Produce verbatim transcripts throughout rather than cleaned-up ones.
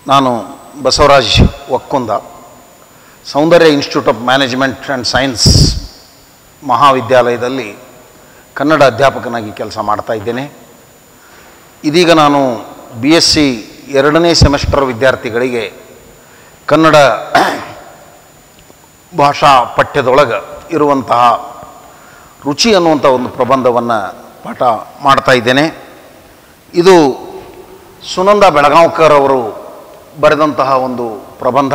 ನಾನು Basavaraj Okkunda Soundarya institute of management and science ಮಹಾವಿದ್ಯಾಲಯದಲ್ಲಿ ಕನ್ನಡ ಅಧ್ಯಾಪಕನಾಗಿ ಕೆಲಸ ಮಾಡ್ತಾ ಇದ್ದೇನೆ. ಇದೀಗ ನಾನು ಬಿ ಎಸ್ ಸಿ ಎರಡನೇ ಸೆಮಿಸ್ಟರ್ ವಿದ್ಯಾರ್ಥಿಗಳಿಗೆ ಕನ್ನಡ ಭಾಷಾ ಪಠ್ಯದೊಳಗೆ ಇರುವಂತಹ ರುಚಿ ಅನ್ನುವಂಥ ಒಂದು ಪ್ರಬಂಧವನ್ನು ಪಾಠ ಮಾಡ್ತಾ ಇದ್ದೇನೆ. ಇದು ಸುನಂದ ಬೆಳಗಾಂವ್ಕರ್ ಅವರು ಬರೆದಂತಹ ಒಂದು ಪ್ರಬಂಧ.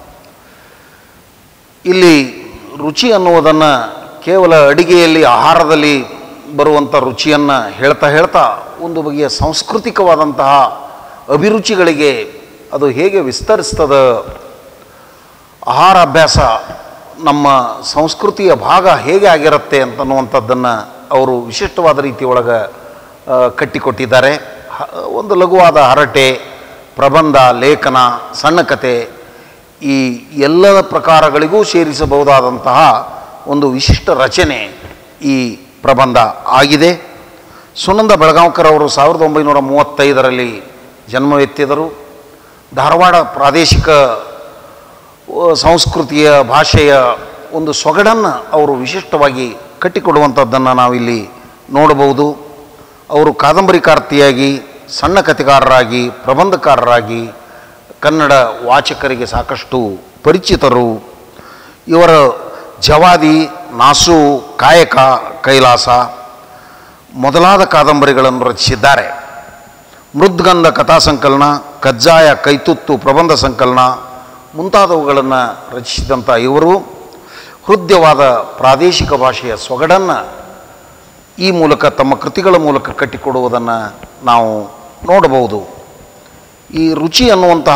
ಇಲ್ಲಿ ರುಚಿ ಅನ್ನುವುದನ್ನು ಕೇವಲ ಅಡಿಗೆಯಲ್ಲಿ ಆಹಾರದಲ್ಲಿ ಬರುವಂಥ ರುಚಿಯನ್ನು ಹೇಳ್ತಾ ಹೇಳ್ತಾ ಒಂದು ಬಗೆಯ ಸಾಂಸ್ಕೃತಿಕವಾದಂತಹ ಅಭಿರುಚಿಗಳಿಗೆ ಅದು ಹೇಗೆ ವಿಸ್ತರಿಸ್ತದ, ಆಹಾರ ಅಭ್ಯಾಸ ನಮ್ಮ ಸಂಸ್ಕೃತಿಯ ಭಾಗ ಹೇಗೆ ಆಗಿರುತ್ತೆ ಅಂತನ್ನುವಂಥದ್ದನ್ನು ಅವರು ವಿಶಿಷ್ಟವಾದ ರೀತಿಯೊಳಗೆ ಕಟ್ಟಿಕೊಟ್ಟಿದ್ದಾರೆ. ಒಂದು ಲಘುವಾದ ಹರಟೆ, ಪ್ರಬಂಧ, ಲೇಖನ, ಸಣ್ಣ ಕತೆ ಈ ಎಲ್ಲ ಪ್ರಕಾರಗಳಿಗೂ ಸೇರಿಸಬಹುದಾದಂತಹ ಒಂದು ವಿಶಿಷ್ಟ ರಚನೆ ಈ ಪ್ರಬಂಧ ಆಗಿದೆ. ಸುನಂದ ಬೆಳಗಾಂವ್ಕರ್ ಅವರು ಸಾವಿರದ ಒಂಬೈನೂರ ಮೂವತ್ತೈದರಲ್ಲಿ ಜನ್ಮವೆತ್ತಿದರು. ಧಾರವಾಡ ಪ್ರಾದೇಶಿಕ ಸಂಸ್ಕೃತಿಯ ಭಾಷೆಯ ಒಂದು ಸೊಗಡನ್ನು ಅವರು ವಿಶಿಷ್ಟವಾಗಿ ಕಟ್ಟಿಕೊಡುವಂಥದ್ದನ್ನು ನಾವಿಲ್ಲಿ ನೋಡಬಹುದು. ಅವರು ಕಾದಂಬರಿಕಾರ್ತಿಯಾಗಿ, ಸಣ್ಣ ಕಥೆಗಾರರಾಗಿ, ಪ್ರಬಂಧಕಾರರಾಗಿ ಕನ್ನಡ ವಾಚಕರಿಗೆ ಸಾಕಷ್ಟು ಪರಿಚಿತರು. ಇವರ ಜವಾದಿ, ನಾಸು, ಕಾಯಕ, ಕೈಲಾಸ ಮೊದಲಾದ ಕಾದಂಬರಿಗಳನ್ನು ರಚಿಸಿದ್ದಾರೆ. ಮೃದ್ಗಂಧ ಕಥಾ ಸಂಕಲನ, ಕಜ್ಜಾಯ, ಕೈತುತ್ತು ಪ್ರಬಂಧ ಸಂಕಲನ ಮುಂತಾದವುಗಳನ್ನು ರಚಿಸಿದಂಥ ಇವರು ಹೃದಯವಾದ ಪ್ರಾದೇಶಿಕ ಭಾಷೆಯ ಸೊಗಡನ್ನು ಈ ಮೂಲಕ ತಮ್ಮ ಕೃತಿಗಳ ಮೂಲಕ ಕಟ್ಟಿಕೊಡುವುದನ್ನು ನಾವು ನೋಡಬಹುದು. ಈ ರುಚಿ ಅನ್ನುವಂತಹ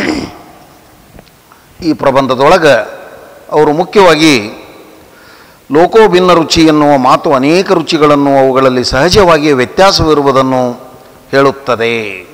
ಈ ಪ್ರಬಂಧದೊಳಗೆ ಅವರು ಮುಖ್ಯವಾಗಿ ಲೋಕೋಭಿನ್ನ ರುಚಿ ಎನ್ನುವ ಮಾತು ಅನೇಕ ರುಚಿಗಳನ್ನು ಅವುಗಳಲ್ಲಿ ಸಹಜವಾಗಿ ವ್ಯತ್ಯಾಸವಿರುವುದನ್ನು ಹೇಳುತ್ತದೆ.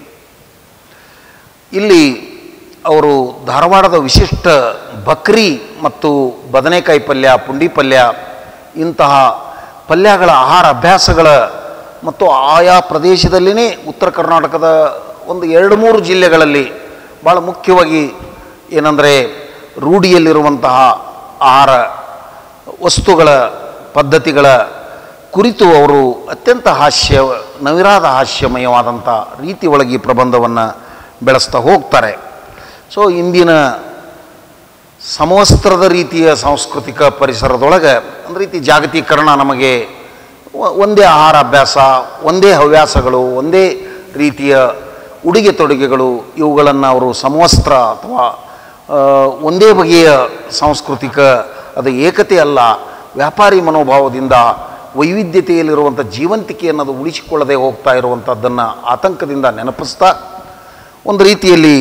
ಇಲ್ಲಿ ಅವರು ಧಾರವಾಡದ ವಿಶಿಷ್ಟ ಬಕ್ರಿ ಮತ್ತು ಬದನೆಕಾಯಿ ಪಲ್ಯ, ಪುಂಡಿ ಪಲ್ಯ ಇಂತಹ ಪಲ್ಯಗಳ ಆಹಾರ ಅಭ್ಯಾಸಗಳ ಮತ್ತು ಆಯಾ ಪ್ರದೇಶದಲ್ಲಿಯೇ ಉತ್ತರ ಕರ್ನಾಟಕದ ಒಂದು ಎರಡು ಮೂರು ಜಿಲ್ಲೆಗಳಲ್ಲಿ ಭಾಳ ಮುಖ್ಯವಾಗಿ ಏನಂದರೆ ರೂಢಿಯಲ್ಲಿರುವಂತಹ ಆಹಾರ ವಸ್ತುಗಳ ಪದ್ಧತಿಗಳ ಕುರಿತು ಅವರು ಅತ್ಯಂತ ಹಾಸ್ಯ ನವಿರಾದ ಹಾಸ್ಯಮಯವಾದಂಥ ರೀತಿ ಒಳಗೆ ಈ ಪ್ರಬಂಧವನ್ನು ಬೆಳೆಸ್ತಾ ಹೋಗ್ತಾರೆ. ಸೊ ಇಂದಿನ ಸಮವಸ್ತ್ರದ ರೀತಿಯ ಸಾಂಸ್ಕೃತಿಕ ಪರಿಸರದೊಳಗೆ ಒಂದು ರೀತಿ ಜಾಗತೀಕರಣ ನಮಗೆ ಒಂದೇ ಆಹಾರ ಅಭ್ಯಾಸ, ಒಂದೇ ಹವ್ಯಾಸಗಳು, ಒಂದೇ ರೀತಿಯ ಉಡುಗೆ ತೊಡುಗೆಗಳು ಇವುಗಳನ್ನು ಅವರು ಸಮವಸ್ತ್ರ ಅಥವಾ ಒಂದೇ ಬಗೆಯ ಸಾಂಸ್ಕೃತಿಕ ಅದು ಏಕತೆ ಅಲ್ಲ, ವ್ಯಾಪಾರಿ ಮನೋಭಾವದಿಂದ ವೈವಿಧ್ಯತೆಯಲ್ಲಿರುವಂಥ ಜೀವಂತಿಕೆ ಅನ್ನೋದು ಉಳಿಸಿಕೊಳ್ಳದೆ ಹೋಗ್ತಾ ಇರುವಂಥದ್ದನ್ನು ಆತಂಕದಿಂದ ನೆನಪಿಸ್ತಾ ಒಂದು ರೀತಿಯಲ್ಲಿ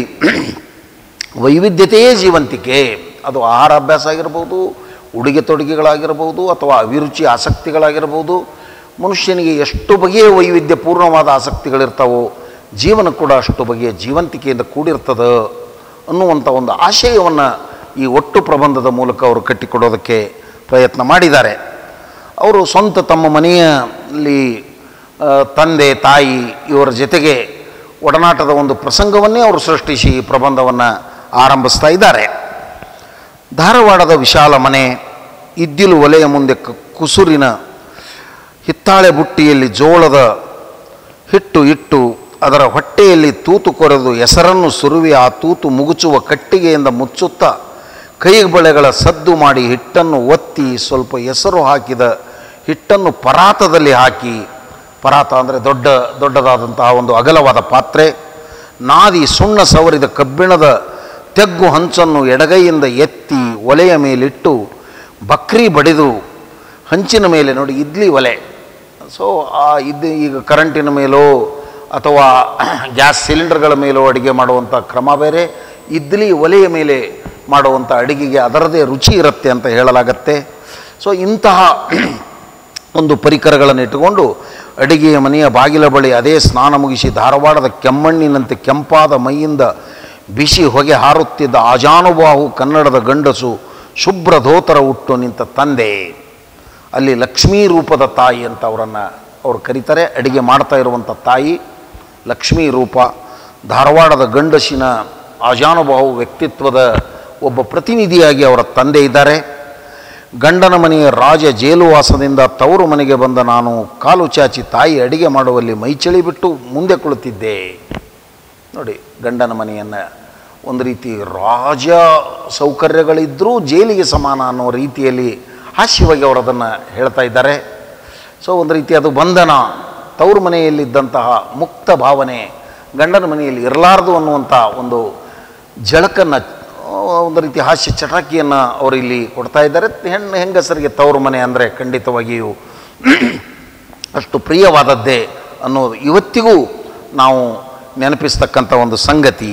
ವೈವಿಧ್ಯತೆಯೇ ಜೀವಂತಿಕೆ, ಅದು ಆಹಾರ ಅಭ್ಯಾಸ ಆಗಿರ್ಬೋದು, ಉಡುಗೆ ತೊಡುಗೆಗಳಾಗಿರ್ಬೋದು ಅಥವಾ ಅಭಿರುಚಿ ಆಸಕ್ತಿಗಳಾಗಿರ್ಬೋದು. ಮನುಷ್ಯನಿಗೆ ಎಷ್ಟು ಬಗೆಯ ವೈವಿಧ್ಯಪೂರ್ಣವಾದ ಆಸಕ್ತಿಗಳಿರ್ತಾವೋ ಜೀವನ ಕೂಡ ಅಷ್ಟು ಬಗೆಯ ಜೀವಂತಿಕೆಯಿಂದ ಕೂಡಿರ್ತದೆ ಅನ್ನುವಂಥ ಒಂದು ಆಶಯವನ್ನು ಈ ಒಟ್ಟು ಪ್ರಬಂಧದ ಮೂಲಕ ಅವರು ಕಟ್ಟಿಕೊಡೋದಕ್ಕೆ ಪ್ರಯತ್ನ ಮಾಡಿದ್ದಾರೆ. ಅವರು ಸ್ವಂತ ತಮ್ಮ ಮನೆಯಲ್ಲಿ ತಂದೆ, ತಾಯಿ ಇವರ ಜೊತೆಗೆ ಒಡನಾಟದ ಒಂದು ಪ್ರಸಂಗವನ್ನೇ ಅವರು ಸೃಷ್ಟಿಸಿ ಈ ಪ್ರಬಂಧವನ್ನು ಆರಂಭಿಸ್ತಾ ಇದ್ದಾರೆ. ಧಾರವಾಡದ ವಿಶಾಲ ಮನೆ, ಇದ್ದಿಲು ಒಲೆಯ ಮುಂದೆ ಕುಸುರಿನ ಹಿತ್ತಾಳೆ ಬುಟ್ಟಿಯಲ್ಲಿ ಜೋಳದ ಹಿಟ್ಟು ಇಟ್ಟು ಅದರ ಹೊಟ್ಟೆಯಲ್ಲಿ ತೂತು ಕೊರೆದು ಹೆಸರನ್ನು ಸುರುವಿ ಆ ತೂತು ಮುಗುಚುವ ಕಟ್ಟಿಗೆಯಿಂದ ಮುಚ್ಚುತ್ತಾ ಕೈಬಳೆಗಳ ಸದ್ದು ಮಾಡಿ ಹಿಟ್ಟನ್ನು ಒತ್ತಿ ಸ್ವಲ್ಪ ಹೆಸರು ಹಾಕಿದ ಹಿಟ್ಟನ್ನು ಪರಾತದಲ್ಲಿ ಹಾಕಿ, ಪರಾತ ಅಂದರೆ ದೊಡ್ಡ ದೊಡ್ಡದಾದಂತಹ ಒಂದು ಅಗಲವಾದ ಪಾತ್ರೆ, ನಾದಿ ಸುಣ್ಣ ಸವರಿದ ಕಬ್ಬಿಣದ ತೆಗ್ಗು ಹಂಚನ್ನು ಎಡಗೈಯಿಂದ ಎತ್ತಿ ಒಲೆಯ ಮೇಲಿಟ್ಟು ಬಕ್ರಿ ಬಡಿದು ಹಂಚಿನ ಮೇಲೆ ನೋಡಿ ಇಡ್ಲಿ ಒಲೆ. ಸೊ ಆ ಇದು ಈಗ ಕರೆಂಟಿನ ಮೇಲೋ ಅಥವಾ ಗ್ಯಾಸ್ ಸಿಲಿಂಡರ್ಗಳ ಮೇಲೋ ಅಡುಗೆ ಮಾಡುವಂಥ ಕ್ರಮ ಬೇರೆ, ಇಡ್ಲಿ ಒಲೆಯ ಮೇಲೆ ಮಾಡುವಂಥ ಅಡುಗೆಗೆ ಅದರದೇ ರುಚಿ ಇರುತ್ತೆ ಅಂತ ಹೇಳಲಾಗತ್ತೆ. ಸೊ ಇಂತಹ ಒಂದು ಪರಿಕರಗಳನ್ನು ಇಟ್ಟುಕೊಂಡು ಅಡುಗೆಯ ಮನೆಯ ಬಾಗಿಲ ಬಳಿ ಅದೇ ಸ್ನಾನ ಮುಗಿಸಿ ಧಾರವಾಡದ ಕೆಮ್ಮಣ್ಣಿನಂತೆ ಕೆಂಪಾದ ಮೈಯಿಂದ ಬಿಸಿ ಹೊಗೆ ಹಾರುತ್ತಿದ್ದ ಆಜಾನುಬಾಹು ಕನ್ನಡದ ಗಂಡಸು ಶುಭ್ರ ಧೋತರ ಉಟ್ಟು ನಿಂತ ತಂದೆ, ಅಲ್ಲಿ ಲಕ್ಷ್ಮೀ ರೂಪದ ತಾಯಿ ಅಂತ ಅವರನ್ನು ಅವರು ಕರೀತಾರೆ. ಅಡುಗೆ ಮಾಡ್ತಾ ಇರುವಂಥ ತಾಯಿ ಲಕ್ಷ್ಮೀ ರೂಪ. ಧಾರವಾಡದ ಗಂಡಸಿನ ಆಜಾನುಭಾವ ವ್ಯಕ್ತಿತ್ವದ ಒಬ್ಬ ಪ್ರತಿನಿಧಿಯಾಗಿ ಅವರ ತಂದೆ ಇದ್ದಾರೆ. ಗಂಡನ ಮನೆಯ ರಾಜ ಜೇಲುವಾಸದಿಂದ ತವರು ಮನೆಗೆ ಬಂದ ನಾನು ಕಾಲು ಚಾಚಿ ತಾಯಿ ಅಡಿಗೆ ಮಾಡುವಲ್ಲಿ ಮೈಚಳಿ ಬಿಟ್ಟು ಮುಂದೆ ಕುಳಿತಿದ್ದೆ. ನೋಡಿ, ಗಂಡನ ಮನೆಯನ್ನು ಒಂದು ರೀತಿ ರಾಜ ಸೌಕರ್ಯಗಳಿದ್ದರೂ ಜೈಲಿಗೆ ಸಮಾನ ಅನ್ನೋ ರೀತಿಯಲ್ಲಿ ಹಾಸ್ಯವಾಗಿ ಅವರು ಅದನ್ನು ಹೇಳ್ತಾ ಇದ್ದಾರೆ. ಸೊ ಒಂದು ರೀತಿ ಅದು ಬಂಧನ, ತವರು ಮನೆಯಲ್ಲಿದ್ದಂತಹ ಮುಕ್ತ ಭಾವನೆ ಗಂಡನ ಮನೆಯಲ್ಲಿ ಇರಲಾರದು ಅನ್ನುವಂಥ ಒಂದು ಜಳಕನ್ನು, ಒಂದು ರೀತಿ ಹಾಸ್ಯ ಚಟಾಕಿಯನ್ನು ಅವರು ಇಲ್ಲಿ ಕೊಡ್ತಾ ಇದ್ದಾರೆ. ಹೆಣ್ಣು ಹೆಂಗಸರಿಗೆ ತವರು ಮನೆ ಅಂದರೆ ಖಂಡಿತವಾಗಿಯೂ ಅಷ್ಟು ಪ್ರಿಯವಾದದ್ದೇ ಅನ್ನೋದು ಇವತ್ತಿಗೂ ನಾವು ನೆನಪಿಸ್ತಕ್ಕಂಥ ಒಂದು ಸಂಗತಿ.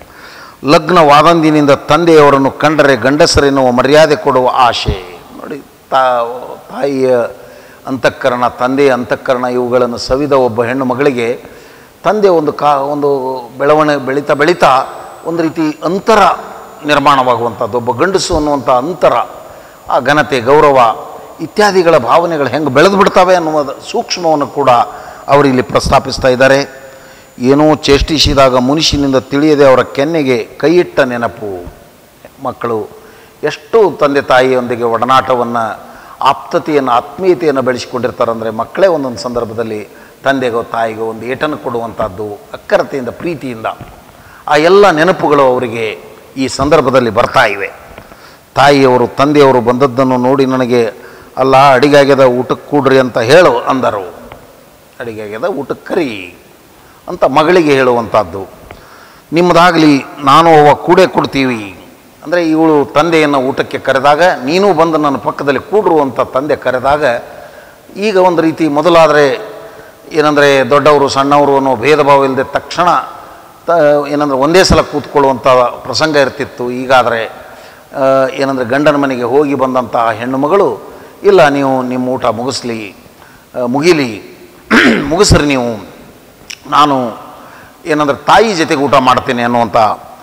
ಲಗ್ನವಾದಂದಿನಿಂದ ತಂದೆಯವರನ್ನು ಕಂಡರೆ ಗಂಡಸರೆನ್ನುವ ಮರ್ಯಾದೆ ಕೊಡುವ ಆಶೆ. ನೋಡಿ, ತಾ ತಾಯಿಯ ಅಂತಃಕರಣ, ತಂದೆಯ ಅಂತಃಕರಣ ಇವುಗಳನ್ನು ಸವಿದ ಒಬ್ಬ ಹೆಣ್ಣು ಮಗಳಿಗೆ ತಂದೆ ಒಂದು ಕಾ ಒಂದು ಬೆಳವಣಿಗೆ ಬೆಳೀತಾ ಬೆಳೀತಾ ಒಂದು ರೀತಿ ಅಂತರ ನಿರ್ಮಾಣವಾಗುವಂಥದ್ದು, ಒಬ್ಬ ಗಂಡಸು ಅನ್ನುವಂಥ ಅಂತರ, ಆ ಘನತೆ, ಗೌರವ ಇತ್ಯಾದಿಗಳ ಭಾವನೆಗಳು ಹೆಂಗೆ ಬೆಳೆದು ಬಿಡ್ತವೆ ಅನ್ನುವ ಸೂಕ್ಷ್ಮವನ್ನು ಕೂಡ ಅವರಿಲ್ಲಿ ಪ್ರಸ್ತಾಪಿಸ್ತಾ ಇದ್ದಾರೆ. ಏನೋ ಚೇಷ್ಟಿಸಿದಾಗ ಮುನಿಷಿನಿಂದ ತಿಳಿಯದೆ ಅವರ ಕೆನ್ನೆಗೆ ಕೈಯಿಟ್ಟ ನೆನಪು. ಮಕ್ಕಳು ಎಷ್ಟು ತಂದೆ ತಾಯಿಯೊಂದಿಗೆ ಒಡನಾಟವನ್ನು, ಆಪ್ತತೆಯನ್ನು, ಆತ್ಮೀಯತೆಯನ್ನು ಬೆಳೆಸಿಕೊಂಡಿರ್ತಾರೆ ಅಂದರೆ ಮಕ್ಕಳೇ ಒಂದೊಂದು ಸಂದರ್ಭದಲ್ಲಿ ತಂದೆಗೋ ತಾಯಿಗೋ ಒಂದು ಏಟನ್ನು ಕೊಡುವಂಥದ್ದು, ಅಕ್ಕರತೆಯಿಂದ, ಪ್ರೀತಿಯಿಂದ. ಆ ಎಲ್ಲ ನೆನಪುಗಳು ಅವರಿಗೆ ಈ ಸಂದರ್ಭದಲ್ಲಿ ಬರ್ತಾ ಇವೆ. ತಾಯಿಯವರು ತಂದೆಯವರು ಬಂದದ್ದನ್ನು ನೋಡಿ ನನಗೆ ಅಲ್ಲ ಅಡಿಗೆ ಆಗ್ಯದ ಊಟಕ್ಕೆ ಕೂಡ್ರಿ ಅಂತ ಹೇಳು ಅಂದರು. ಅಡಿಗೆ ಆಗ್ಯದ ಊಟಕ್ಕೆ ಕರಿ ಅಂತ ಮಗಳಿಗೆ ಹೇಳುವಂಥದ್ದು. ನಿಮ್ಮದಾಗಲಿ ನಾನು ಅವ ಕೂಡೇ ಕೊಡ್ತೀವಿ ಅಂದರೆ ಇವಳು ತಂದೆಯನ್ನು ಊಟಕ್ಕೆ ಕರೆದಾಗ ನೀನು ಬಂದು ನನ್ನ ಪಕ್ಕದಲ್ಲಿ ಕೂಡ್ರು ಅಂತ ತಂದೆ ಕರೆದಾಗ, ಈಗ ಒಂದು ರೀತಿ ಮೊದಲಾದರೆ ಏನಂದರೆ ದೊಡ್ಡವರು ಸಣ್ಣವರು ಅನ್ನೋ ಭೇದ ಭಾವ ಇಲ್ಲದೆ ತಕ್ಷಣ ತ ಏನಂದರೆ ಒಂದೇ ಸಲ ಕೂತ್ಕೊಳ್ಳುವಂಥ ಪ್ರಸಂಗ ಇರ್ತಿತ್ತು. ಈಗಾದರೆ ಏನಂದರೆ ಗಂಡನ ಮನೆಗೆ ಹೋಗಿ ಬಂದಂಥ ಹೆಣ್ಣು ಮಗಳು, ಇಲ್ಲ ನೀವು ನಿಮ್ಮ ಊಟ ಮುಗಿಸ್ಲಿ ಮುಗಿಲಿ ಮುಗಿಸ್ರಿ ನೀವು, ನಾನು ಏನಂದರೆ ತಾಯಿ ಜೊತೆಗೆ ಊಟ ಮಾಡ್ತೇನೆ ಅನ್ನುವಂಥ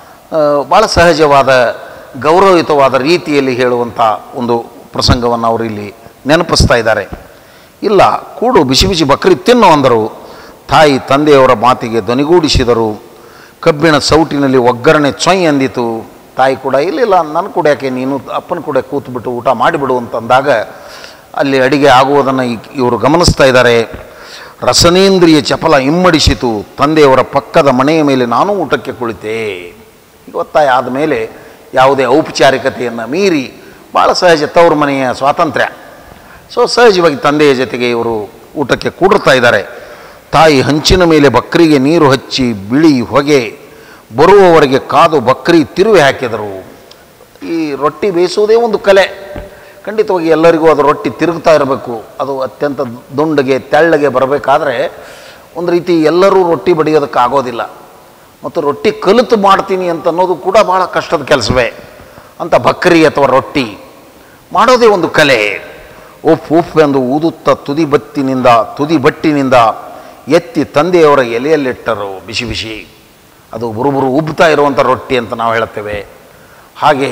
ಭಾಳ ಸಹಜವಾದ ಗೌರವಯುತವಾದ ರೀತಿಯಲ್ಲಿ ಹೇಳುವಂಥ ಒಂದು ಪ್ರಸಂಗವನ್ನು ಅವರು ಇಲ್ಲಿ ನೆನಪಿಸ್ತಾ ಇದ್ದಾರೆ. ಇಲ್ಲ ಕೂಡು ಬಿಸಿ ಬಿಸಿ ಬಕ್ರಿ ತಿನ್ನು ಅಂದರು. ತಾಯಿ ತಂದೆಯವರ ಮಾತಿಗೆ ಧ್ವನಿಗೂಡಿಸಿದರು. ಕಬ್ಬಿಣ ಸೌಟಿನಲ್ಲಿ ಒಗ್ಗರಣೆ ಚೊಯ್ ಅಂದಿತು. ತಾಯಿ ಕೂಡ ಇಲ್ಲಿಲ್ಲ ನನ್ನ ಕೂಡ ಯಾಕೆ ನೀನು ಅಪ್ಪನ ಕೂಡ ಕೂತ್ಬಿಟ್ಟು ಊಟ ಮಾಡಿಬಿಡು ಅಂತಂದಾಗ ಅಲ್ಲಿ ಅಡಿಗೆ ಆಗುವುದನ್ನು ಇವರು ಗಮನಿಸ್ತಾ ಇದ್ದಾರೆ. ರಸನೇಂದ್ರಿಯ ಚಪಲ ಇಮ್ಮಡಿಸಿತು. ತಂದೆಯವರ ಪಕ್ಕದ ಮನೆಯ ಮೇಲೆ ನಾನು ಊಟಕ್ಕೆ ಕುಳಿತೆ. ಈಗ ಒತ್ತಾಯ ಆದಮೇಲೆ ಯಾವುದೇ ಔಪಚಾರಿಕತೆಯನ್ನು ಮೀರಿ ಭಾಳ ಸಹಜ ತವರು ಮನೆಯ ಸ್ವಾತಂತ್ರ್ಯ. ಸೊ ಸಹಜವಾಗಿ ತಂದೆಯ ಜೊತೆಗೆ ಇವರು ಊಟಕ್ಕೆ ಕೂಡಿರ್ತಾ ಇದ್ದಾರೆ. ತಾಯಿ ಹಂಚಿನ ಮೇಲೆ ಬಕ್ರಿಗೆ ನೀರು ಹಚ್ಚಿ ಬಿಳಿ ಹೊಗೆ ಬರುವವರೆಗೆ ಕಾದು ಬಕ್ರಿ ತಿರುವಿ ಹಾಕಿದರು. ಈ ರೊಟ್ಟಿ ಬೇಯಿಸುವುದೇ ಒಂದು ಕಲೆ. ಖಂಡಿತವಾಗಿ ಎಲ್ಲರಿಗೂ ಅದು ರೊಟ್ಟಿ ತಿರುಗ್ತಾ ಇರಬೇಕು. ಅದು ಅತ್ಯಂತ ದುಂಡಗೆ ತೆಳ್ಳಗೆ ಬರಬೇಕಾದ್ರೆ ಒಂದು ರೀತಿ ಎಲ್ಲರೂ ರೊಟ್ಟಿ ಬಡಿಯೋದಕ್ಕಾಗೋದಿಲ್ಲ. ಮತ್ತು ರೊಟ್ಟಿ ಕಲಿತು ಮಾಡ್ತೀನಿ ಅಂತ ಅನ್ನೋದು ಕೂಡ ಭಾಳ ಕಷ್ಟದ ಕೆಲಸವೇ. ಅಂತ ಬಕ್ರಿ ಅಥವಾ ರೊಟ್ಟಿ ಮಾಡೋದೇ ಒಂದು ಕಲೆ. ಉಫ್ ಉಫ್ ಎಂದು ಊದುತ್ತಾ ತುದಿ ಬತ್ತಿನಿಂದ ತುದಿ ಬಟ್ಟಿನಿಂದ ಎತ್ತಿ ತಂದೆಯವರ ಎಲೆಯಲ್ಲಿಟ್ಟರು. ಬಿಸಿ ಬಿಸಿ ಅದು ಬುರುಬುರು ಉಬ್ತಾ ಇರುವಂಥ ರೊಟ್ಟಿ ಅಂತ ನಾವು ಹೇಳ್ತೇವೆ. ಹಾಗೆ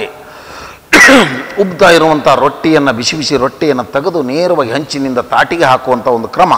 ಉಬ್ತಾ ಇರುವಂಥ ರೊಟ್ಟಿಯನ್ನು, ಬಿಸಿ ಬಿಸಿ ರೊಟ್ಟಿಯನ್ನು ತೆಗೆದು ನೇರವಾಗಿ ಹಂಚಿನಿಂದ ತಾಟಿಗೆ ಹಾಕುವಂಥ ಒಂದು ಕ್ರಮ.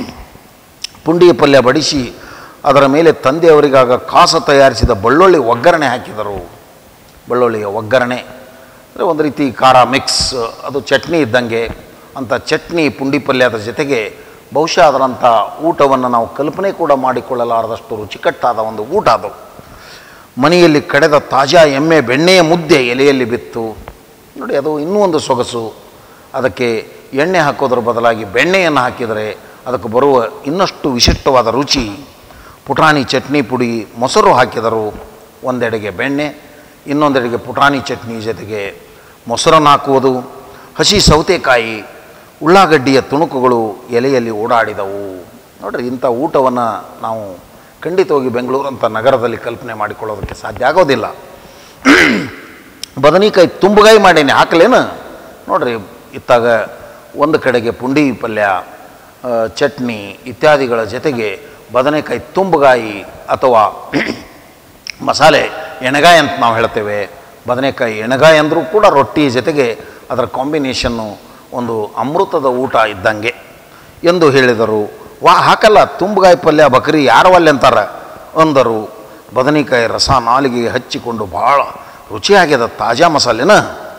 ಪುಂಡಿಯ ಪಲ್ಯ ಬಡಿಸಿ ಅದರ ಮೇಲೆ ತಂದೆಯವರಿಗಾಗ ಕಾಸ ತಯಾರಿಸಿದ ಬೆಳ್ಳುಳ್ಳಿ ಒಗ್ಗರಣೆ ಹಾಕಿದರು. ಬೆಳ್ಳುಳ್ಳಿಯ ಒಗ್ಗರಣೆ ಅಂದರೆ ಒಂದು ರೀತಿ ಖಾರ ಮಿಕ್ಸ್, ಅದು ಚಟ್ನಿ ಇದ್ದಂಗೆ. ಅಂಥ ಚಟ್ನಿ ಪುಂಡಿ ಪಲ್ಯದ ಜೊತೆಗೆ ಬಹುಶಃ ಅದರಂಥ ಊಟವನ್ನು ನಾವು ಕಲ್ಪನೆ ಕೂಡ ಮಾಡಿಕೊಳ್ಳಲಾರದಷ್ಟು ರುಚಿಕಟ್ಟಾದ ಒಂದು ಊಟ ಅದು. ಮನೆಯಲ್ಲಿ ಕಡೆದ ತಾಜಾ ಎಮ್ಮೆ ಬೆಣ್ಣೆಯ ಮುದ್ದೆ ಎಲೆಯಲ್ಲಿ ಬಿತ್ತು. ನೋಡಿ, ಅದು ಇನ್ನೂ ಒಂದು ಸೊಗಸು. ಅದಕ್ಕೆ ಎಣ್ಣೆ ಹಾಕೋದ್ರ ಬದಲಾಗಿ ಬೆಣ್ಣೆಯನ್ನು ಹಾಕಿದರೆ ಅದಕ್ಕೆ ಬರುವ ಇನ್ನಷ್ಟು ವಿಶಿಷ್ಟವಾದ ರುಚಿ. ಪುಟಾಣಿ ಚಟ್ನಿ ಪುಡಿ, ಮೊಸರು ಹಾಕಿದರು. ಒಂದೆಡೆಗೆ ಬೆಣ್ಣೆ, ಇನ್ನೊಂದೆಡೆಗೆ ಪುಟಾಣಿ ಚಟ್ನಿ ಜೊತೆಗೆ ಮೊಸರನ್ನು ಹಾಕುವುದು. ಹಸಿ ಸೌತೆಕಾಯಿ, ಉಳ್ಳಾಗಡ್ಡಿಯ ತುಣುಕುಗಳು ಎಲೆಯಲ್ಲಿ ಓಡಾಡಿದವು. ನೋಡಿರಿ, ಇಂಥ ಊಟವನ್ನು ನಾವು ಖಂಡಿತವಾಗಿ ಬೆಂಗಳೂರಂಥ ನಗರದಲ್ಲಿ ಕಲ್ಪನೆ ಮಾಡಿಕೊಳ್ಳೋದಕ್ಕೆ ಸಾಧ್ಯ ಆಗೋದಿಲ್ಲ. ಬದನೆಕಾಯಿ ತುಂಬಗಾಯಿ ಮಾಡೀನಿ, ಹಾಕಲೇನು ನೋಡಿರಿ. ಇತ್ತಾಗ ಒಂದು ಕಡೆಗೆ ಪುಂಡಿ ಪಲ್ಯ, ಚಟ್ನಿ ಇತ್ಯಾದಿಗಳ ಜೊತೆಗೆ ಬದನೆಕಾಯಿ ತುಂಬಗಾಯಿ ಅಥವಾ ಮಸಾಲೆ ಎಣಗಾಯಿ ಅಂತ ನಾವು ಹೇಳ್ತೇವೆ. ಬದನೆಕಾಯಿ ಎಣಗಾಯಿ ಅಂದರೂ ಕೂಡ ರೊಟ್ಟಿ ಜೊತೆಗೆ ಅದರ ಕಾಂಬಿನೇಷನ್ನು ಒಂದು ಅಮೃತದ ಊಟ ಇದ್ದಂಗೆ ಎಂದು ಹೇಳಿದರು. ವಾ ಹಾಕಲ್ಲ, ತುಂಬಗಾಯಿ ಪಲ್ಯ ಬಕರಿ ಯಾರು ಅಲ್ಲಿ ಅಂತಾರೆ ಅಂದರು. ಬದನೆಕಾಯಿ ರಸ ನಾಲಿಗೆಗೆ ಹಚ್ಚಿಕೊಂಡು ಭಾಳ ರುಚಿಯಾಗ್ಯದ ತಾಜಾ ಮಸಾಲೆನ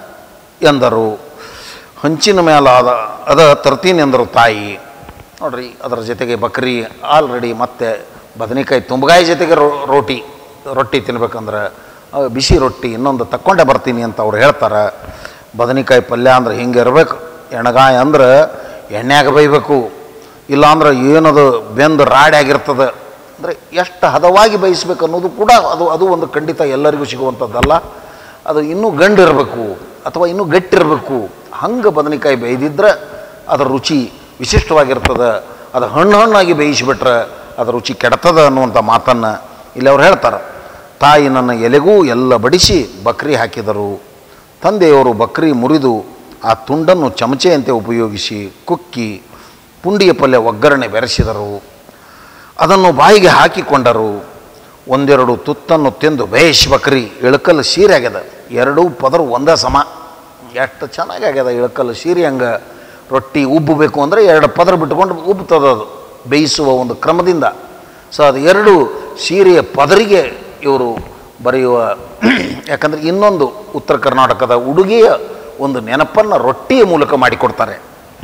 ಎಂದರು. ಹಂಚಿನ ಮೇಲೆ ಅದ ಅದ ತರ್ತೀನಿ ಎಂದರು ತಾಯಿ. ನೋಡ್ರಿ, ಅದರ ಜೊತೆಗೆ ಬಕ್ರಿ ಆಲ್ರೆಡಿ ಮತ್ತೆ ಬದನೆಕಾಯಿ ತುಂಬಗಾಯಿ ಜೊತೆಗೆ ರೋ ರೋಟಿ ರೊಟ್ಟಿ ತಿನ್ಬೇಕಂದ್ರೆ ಬಿಸಿ ರೊಟ್ಟಿ ಇನ್ನೊಂದು ತಕ್ಕೊಂಡೆ ಬರ್ತೀನಿ ಅಂತ ಅವ್ರು ಹೇಳ್ತಾರೆ. ಬದನೆಕಾಯಿ ಪಲ್ಯ ಅಂದ್ರೆ ಹಿಂಗೆ ಇರಬೇಕು. ಎಣ್ಣಗಾಯಿ ಅಂದ್ರೆ ಎಣ್ಣೆಯಾಗ ಬೇಯಬೇಕು, ಇಲ್ಲಾಂದ್ರೆ ಏನದು ಬೆಂದು ರಾಡಿ ಆಗಿರ್ತದೆ. ಅಂದರೆ ಎಷ್ಟು ಹದವಾಗಿ ಬೇಯಿಸ್ಬೇಕು ಅನ್ನೋದು ಕೂಡ ಅದು ಅದು ಒಂದು ಖಂಡಿತ ಎಲ್ಲರಿಗೂ ಸಿಗುವಂಥದ್ದಲ್ಲ. ಅದು ಇನ್ನೂ ಗಂಡಿರಬೇಕು ಅಥವಾ ಇನ್ನೂ ಗಟ್ಟಿರಬೇಕು. ಹಂಗೆ ಬದನೆಕಾಯಿ ಬೇಯ್ದಿದ್ರೆ ಅದರ ರುಚಿ ವಿಶಿಷ್ಟವಾಗಿರ್ತದೆ. ಅದು ಹಣ್ಣು ಹಣ್ಣಾಗಿ ಬೇಯಿಸಿಬಿಟ್ರೆ ಅದರ ರುಚಿ ಕೆಡ್ತದ ಅನ್ನುವಂಥ ಮಾತನ್ನು ಇಲ್ಲಿ ಅವ್ರು ಹೇಳ್ತಾರೆ. ತಾಯಿ ನನ್ನ ಎಲೆಗೂ ಎಲ್ಲ ಬಡಿಸಿ ಬಕ್ರಿ ಹಾಕಿದರು. ತಂದೆಯವರು ಬಕ್ರಿ ಮುರಿದು ಆ ತುಂಡನ್ನು ಚಮಚೆಯಂತೆ ಉಪಯೋಗಿಸಿ ಕುಕ್ಕಿ ಪುಂಡಿಯ ಪಲ್ಯ ಒಗ್ಗರಣೆ ಬೆರೆಸಿದರು. ಅದನ್ನು ಬಾಯಿಗೆ ಹಾಕಿಕೊಂಡರು. ಒಂದೆರಡು ತುತ್ತನ್ನು ತಿಂದು ಬೇಷ್ ಬಕ್ರಿ ಇಳಕಲ್ಲು ಸೀರೆ ಆಗ್ಯದ. ಎರಡೂ ಪದರು ಒಂದೇ ಸಮ. ಎಷ್ಟು ಚೆನ್ನಾಗಿ ಆಗ್ಯದ ಇಳಕಲ್ಲು ಸೀರೆ. ಹಂಗೆ ರೊಟ್ಟಿ ಉಬ್ಬಬೇಕು ಅಂದರೆ ಎರಡು ಪದರ ಬಿಟ್ಕೊಂಡು ಉಬ್ಬುತ್ತದೆ ಅದು ಬೇಯಿಸುವ ಒಂದು ಕ್ರಮದಿಂದ. ಸೊ ಅದು ಎರಡು ಸೀರೆಯ ಪದರಿಗೆ ಇವರು ಬರೆಯುವ, ಯಾಕಂದರೆ ಇನ್ನೊಂದು ಉತ್ತರ ಕರ್ನಾಟಕದ ಉಡುಗೆಯ ಒಂದು ನೆನಪನ್ನು ರೊಟ್ಟಿಯ ಮೂಲಕ ಮಾಡಿಕೊಡ್ತಾರೆ.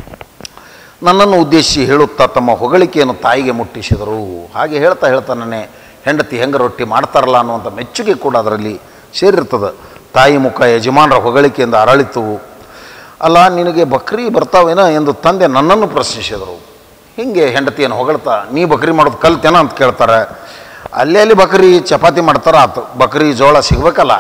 ನನ್ನನ್ನು ಉದ್ದೇಶಿಸಿ ಹೇಳುತ್ತಾ ತಮ್ಮ ಹೊಗಳಿಕೆಯನ್ನು ತಾಯಿಗೆ ಮುಟ್ಟಿಸಿದರು. ಹಾಗೆ ಹೇಳ್ತಾ ಹೇಳ್ತಾ ನನ್ನೇ ಹೆಂಡತಿ ಹೆಂಗೆ ರೊಟ್ಟಿ ಮಾಡ್ತಾರಲ್ಲ ಅನ್ನುವಂಥ ಮೆಚ್ಚುಗೆ ಕೂಡ ಅದರಲ್ಲಿ ಸೇರಿರ್ತದೆ. ತಾಯಿ ಮುಖ ಯಜಮಾನರ ಹೊಗಳಿಕೆಯಿಂದ ಅರಳಿತು. ಅಲ್ಲ, ನಿನಗೆ ಬಕ್ರಿ ಬರ್ತಾವೇನೋ ಎಂದು ತಂದೆ ನನ್ನನ್ನು ಪ್ರಶ್ನಿಸಿದರು. ಹೀಗೆ ಹೆಂಡತಿಯನ್ನು ಹೊಗಳ್ತಾ ನೀ ಬಕ್ರಿ ಮಾಡೋದು ಕಲ್ತೇನ ಅಂತ ಕೇಳ್ತಾರೆ. ಅಲ್ಲೇ ಅಲ್ಲಿ ಬಕ್ರಿ ಚಪಾತಿ ಮಾಡ್ತಾರೆ, ಆತು ಬಕ್ರಿ ಜೋಳ ಸಿಗಬೇಕಲ್ಲ.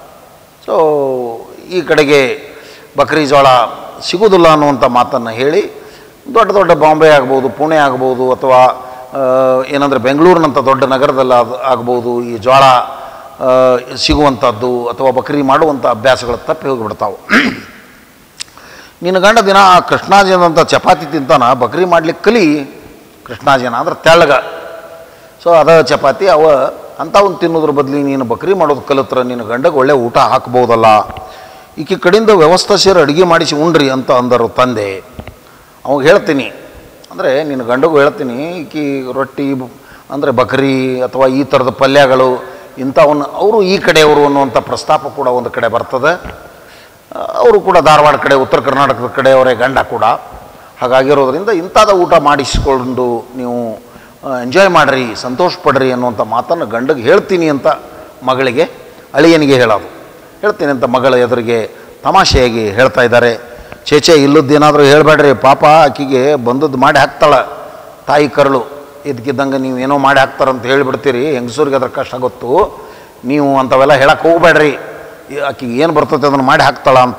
ಸೊ ಈ ಕಡೆಗೆ ಬಕ್ರಿ ಜೋಳ ಸಿಗೋದಿಲ್ಲ ಅನ್ನುವಂಥ ಮಾತನ್ನು ಹೇಳಿ ದೊಡ್ಡ ದೊಡ್ಡ ಬಾಂಬೆ ಆಗ್ಬೋದು, ಪುಣೆ ಆಗ್ಬೋದು, ಅಥವಾ ಏನಂದರೆ ಬೆಂಗಳೂರಿನಂಥ ದೊಡ್ಡ ನಗರದಲ್ಲಿ ಅದು ಆಗ್ಬೋದು ಈ ಜೋಳ ಸಿಗುವಂಥದ್ದು ಅಥವಾ ಬಕ್ರಿ ಮಾಡುವಂಥ ಅಭ್ಯಾಸಗಳು ತಪ್ಪಿ ಹೋಗಿಬಿಡ್ತಾವೆ. ನಿನ್ನ ಗಂಡ ದಿನ ಆ ಕೃಷ್ಣಾಜಿನಂಥ ಚಪಾತಿ ತಿಂತಾನ, ಬಕ್ರಿ ಮಾಡ್ಲಿಕ್ಕೆ ಕಲಿ. ಕೃಷ್ಣಾಜಿನ ಅಂದ್ರೆ ತೆಳ್ಳಗ. ಸೊ ಅದ ಚಪಾತಿ ಅವ ಅಂಥವನ್ನ ತಿನ್ನೋದ್ರ ಬದಲಿ ನೀನು ಬಕ್ರಿ ಮಾಡೋದು ಕಲಿತ್ರೆ ನಿನ್ನ ಗಂಡಗೆ ಒಳ್ಳೆ ಊಟ ಹಾಕ್ಬೋದಲ್ಲ. ಈಕೆ ಕಡೆಯಿಂದ ವ್ಯವಸ್ಥೆ ಸೇರಿ ಅಡುಗೆ ಮಾಡಿಸಿ ಉಣ್ರಿ ಅಂತ ಅಂದರು ತಂದೆ. ಅವಾಗ ಹೇಳ್ತೀನಿ ಅಂದರೆ ನಿನ್ನ ಗಂಡಗೂ ಹೇಳ್ತೀನಿ, ಈಕಿ ರೊಟ್ಟಿ ಅಂದರೆ ಬಕ್ರಿ ಅಥವಾ ಈ ಥರದ ಪಲ್ಯಗಳು ಇಂಥವನ್ನು ಅವರು ಈ ಕಡೆಯವರು ಅನ್ನುವಂಥ ಪ್ರಸ್ತಾಪ ಕೂಡ ಒಂದು ಕಡೆ ಬರ್ತದೆ. ಅವರು ಕೂಡ ಧಾರವಾಡ ಕಡೆ ಉತ್ತರ ಕರ್ನಾಟಕದ ಕಡೆಯವರೇ ಗಂಡ ಕೂಡ. ಹಾಗಾಗಿರೋದ್ರಿಂದ ಇಂಥದ ಊಟ ಮಾಡಿಸಿಕೊಂಡು ನೀವು ಎಂಜಾಯ್ ಮಾಡಿರಿ, ಸಂತೋಷ ಪಡ್ರಿ ಅನ್ನುವಂಥ ಮಾತನ್ನು ಗಂಡಗೆ ಹೇಳ್ತೀನಿ ಅಂತ ಮಗಳಿಗೆ ಅಳಿಯನಿಗೆ ಹೇಳೋದು. ಹೇಳ್ತೀನಿ ಅಂತ ಮಗಳ ಎದುರಿಗೆ ತಮಾಷೆಯಾಗಿ ಹೇಳ್ತಾ ಇದ್ದಾರೆ. ಚೇಚೆ ಇಲ್ಲದ್ದೇನಾದರೂ ಹೇಳಬೇಡ್ರಿ, ಪಾಪ ಆಕಿಗೆ ಬಂದದ್ದು ಮಾಡಿ ಹಾಕ್ತಾಳೆ ತಾಯಿ ಕರಳು. ಇದಕ್ಕಿದ್ದಂಗೆ ನೀವು ಏನೋ ಮಾಡಿ ಹಾಕ್ತಾರಂತ ಹೇಳಿಬಿಡ್ತೀರಿ, ಹೆಂಗಸೂರಿಗೆ ಅದ್ರ ಕಷ್ಟ ಗೊತ್ತು, ನೀವು ಅಂಥವೆಲ್ಲ ಹೇಳಕ್ಕೆ ಹೋಗ್ಬೇಡ್ರಿ, ಆಕಿಗೆ ಏನು ಬರ್ತದೆ ಅದನ್ನು ಮಾಡಿ ಹಾಕ್ತಾಳ ಅಂತ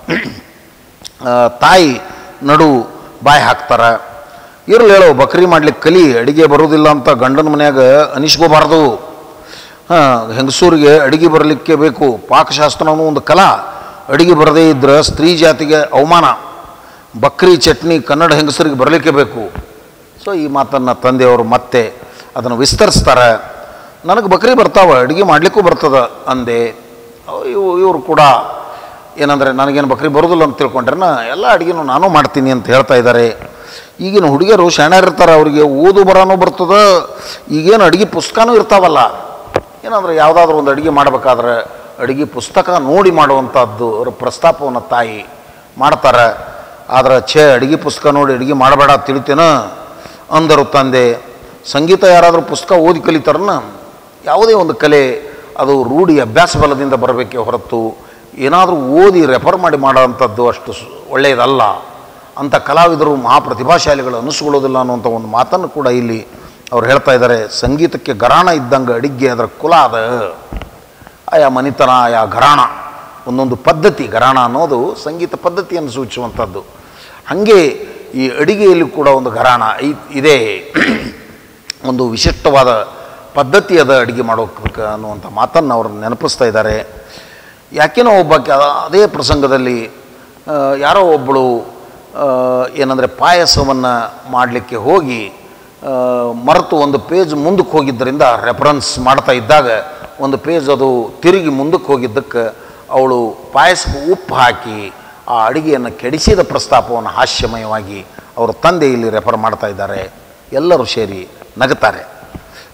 ತಾಯಿ ನಡು ಬಾಯಿ ಹಾಕ್ತಾರೆ. ಇರಲಿ ಹೇಳೋ, ಬಕ್ರಿ ಮಾಡ್ಲಿಕ್ಕೆ ಕಲಿ, ಅಡುಗೆ ಬರೋದಿಲ್ಲ ಅಂತ ಗಂಡನ ಮನ್ಯಾಗ ಅನಿಸ್ಕೋಬಾರ್ದು. ಹಾಂ, ಹೆಂಗಸೂರಿಗೆ ಅಡುಗೆ ಬರಲಿಕ್ಕೆ ಬೇಕು. ಪಾಕಶಾಸ್ತ್ರನೂ ಒಂದು ಕಲಾ. ಅಡುಗೆ ಬರದೇ ಇದ್ದರೆ ಸ್ತ್ರೀ ಜಾತಿಗೆ ಅವಮಾನ. ಬಕ್ರಿ ಚಟ್ನಿ ಕನ್ನಡ ಹೆಂಗಸರಿಗೆ ಬರಲಿಕ್ಕೆ ಬೇಕು. ಸೊ ಈ ಮಾತನ್ನು ತಂದೆಯವರು ಮತ್ತೆ ಅದನ್ನು ವಿಸ್ತರಿಸ್ತಾರೆ. ನನಗೆ ಬಕ್ರಿ ಬರ್ತಾವೆ, ಅಡುಗೆ ಮಾಡಲಿಕ್ಕೂ ಬರ್ತದೆ ಅಂದೆ. ಇವು ಇವರು ಕೂಡ ಏನಂದರೆ ನನಗೇನು ಬಕ್ರಿ ಬರೋದಿಲ್ಲ ಅಂತ ತಿಳ್ಕೊಂಡ್ರೆ ಎಲ್ಲ ಅಡುಗೆನೂ ನಾನು ಮಾಡ್ತೀನಿ ಅಂತ ಹೇಳ್ತಾ ಇದ್ದಾರೆ. ಈಗಿನ ಹುಡುಗಿಯರು ಶಾಣ್ಯರಿರ್ತಾರೆ, ಅವರಿಗೆ ಓದು ಬರೋನೂ ಬರ್ತದೆ. ಈಗೇನು ಅಡುಗೆ ಪುಸ್ತಕನೂ ಇರ್ತಾವಲ್ಲ, ಏನಂದರೆ ಯಾವುದಾದ್ರೂ ಒಂದು ಅಡುಗೆ ಮಾಡಬೇಕಾದ್ರೆ ಅಡುಗೆ ಪುಸ್ತಕ ನೋಡಿ ಮಾಡುವಂಥದ್ದು ಅವ್ರ ಪ್ರಸ್ತಾಪವನ್ನು ತಾಯಿ ಮಾಡ್ತಾರೆ. ಆದರೆ ಛೇ, ಅಡುಗೆ ಪುಸ್ತಕ ನೋಡಿ ಅಡುಗೆ ಮಾಡಬೇಡ ತಿಳಿತೇನ ಅಂದರು ತಂದೆ. ಸಂಗೀತ ಯಾರಾದರೂ ಪುಸ್ತಕ ಓದಿ ಕಲಿತಾರನ್ನ, ಯಾವುದೇ ಒಂದು ಕಲೆ ಅದು ರೂಢಿ ಅಭ್ಯಾಸ ಬಲದಿಂದ ಬರಬೇಕೇ ಹೊರತು ಏನಾದರೂ ಓದಿ ರೆಫರ್ ಮಾಡಿ ಮಾಡೋವಂಥದ್ದು ಅಷ್ಟು ಒಳ್ಳೆಯದಲ್ಲ. ಅಂಥ ಕಲಾವಿದರು ಮಹಾಪ್ರತಿಭಾಶಾಲಿಗಳು ಅನ್ನಿಸ್ಕೊಳ್ಳೋದಿಲ್ಲ ಅನ್ನುವಂಥ ಒಂದು ಮಾತನ್ನು ಕೂಡ ಇಲ್ಲಿ ಅವ್ರು ಹೇಳ್ತಾ ಇದ್ದಾರೆ. ಸಂಗೀತಕ್ಕೆ ಗರಾಣ ಇದ್ದಂಗೆ ಅಡಿಗೆ ಅದರ ಕುಲ ಅದ. ಆಯಾ ಮನಿತನ, ಆಯಾ ಘರಾಣ, ಒಂದೊಂದು ಪದ್ಧತಿ. ಘರಾಣ ಅನ್ನೋದು ಸಂಗೀತ ಪದ್ಧತಿಯನ್ನು ಸೂಚಿಸುವಂಥದ್ದು. ಹಾಗೆ ಈ ಅಡಿಗೆಯಲ್ಲಿ ಕೂಡ ಒಂದು ಘರಾಣ ಇದೆ, ಒಂದು ವಿಶಿಷ್ಟವಾದ ಪದ್ಧತಿ ಅದ ಅಡುಗೆ ಮಾಡೋಕ್ಕೆ ಅನ್ನುವಂಥ ಮಾತನ್ನು ಅವರು ನೆನಪಿಸ್ತಾ ಇದ್ದಾರೆ. ಯಾಕೆನೋ ಒಬ್ಬಕ್ಕೆ ಅದೇ ಪ್ರಸಂಗದಲ್ಲಿ ಯಾರೋ ಒಬ್ಬಳು ಏನಂದರೆ ಪಾಯಸವನ್ನು ಮಾಡಲಿಕ್ಕೆ ಹೋಗಿ ಮರೆತು ಒಂದು ಪೇಜ್ ಮುಂದಕ್ಕೆ ಹೋಗಿದ್ದರಿಂದ ರೆಫರೆನ್ಸ್ ಮಾಡ್ತಾ ಇದ್ದಾಗ ಒಂದು ಪೇಜ್ ಅದು ತಿರುಗಿ ಮುಂದಕ್ಕೆ ಹೋಗಿದ್ದಕ್ಕೆ ಅವಳು ಪಾಯಸಕ್ಕೆ ಉಪ್ಪು ಹಾಕಿ ಆ ಅಡುಗೆಯನ್ನು ಕೆಡಿಸಿದ ಪ್ರಸ್ತಾಪವನ್ನು ಹಾಸ್ಯಮಯವಾಗಿ ಅವರ ತಂದೆ ಇಲ್ಲಿ ರೆಫರ್ ಮಾಡ್ತಾ ಇದ್ದಾರೆ. ಎಲ್ಲರೂ ಸೇರಿ ನಗುತ್ತಾರೆ.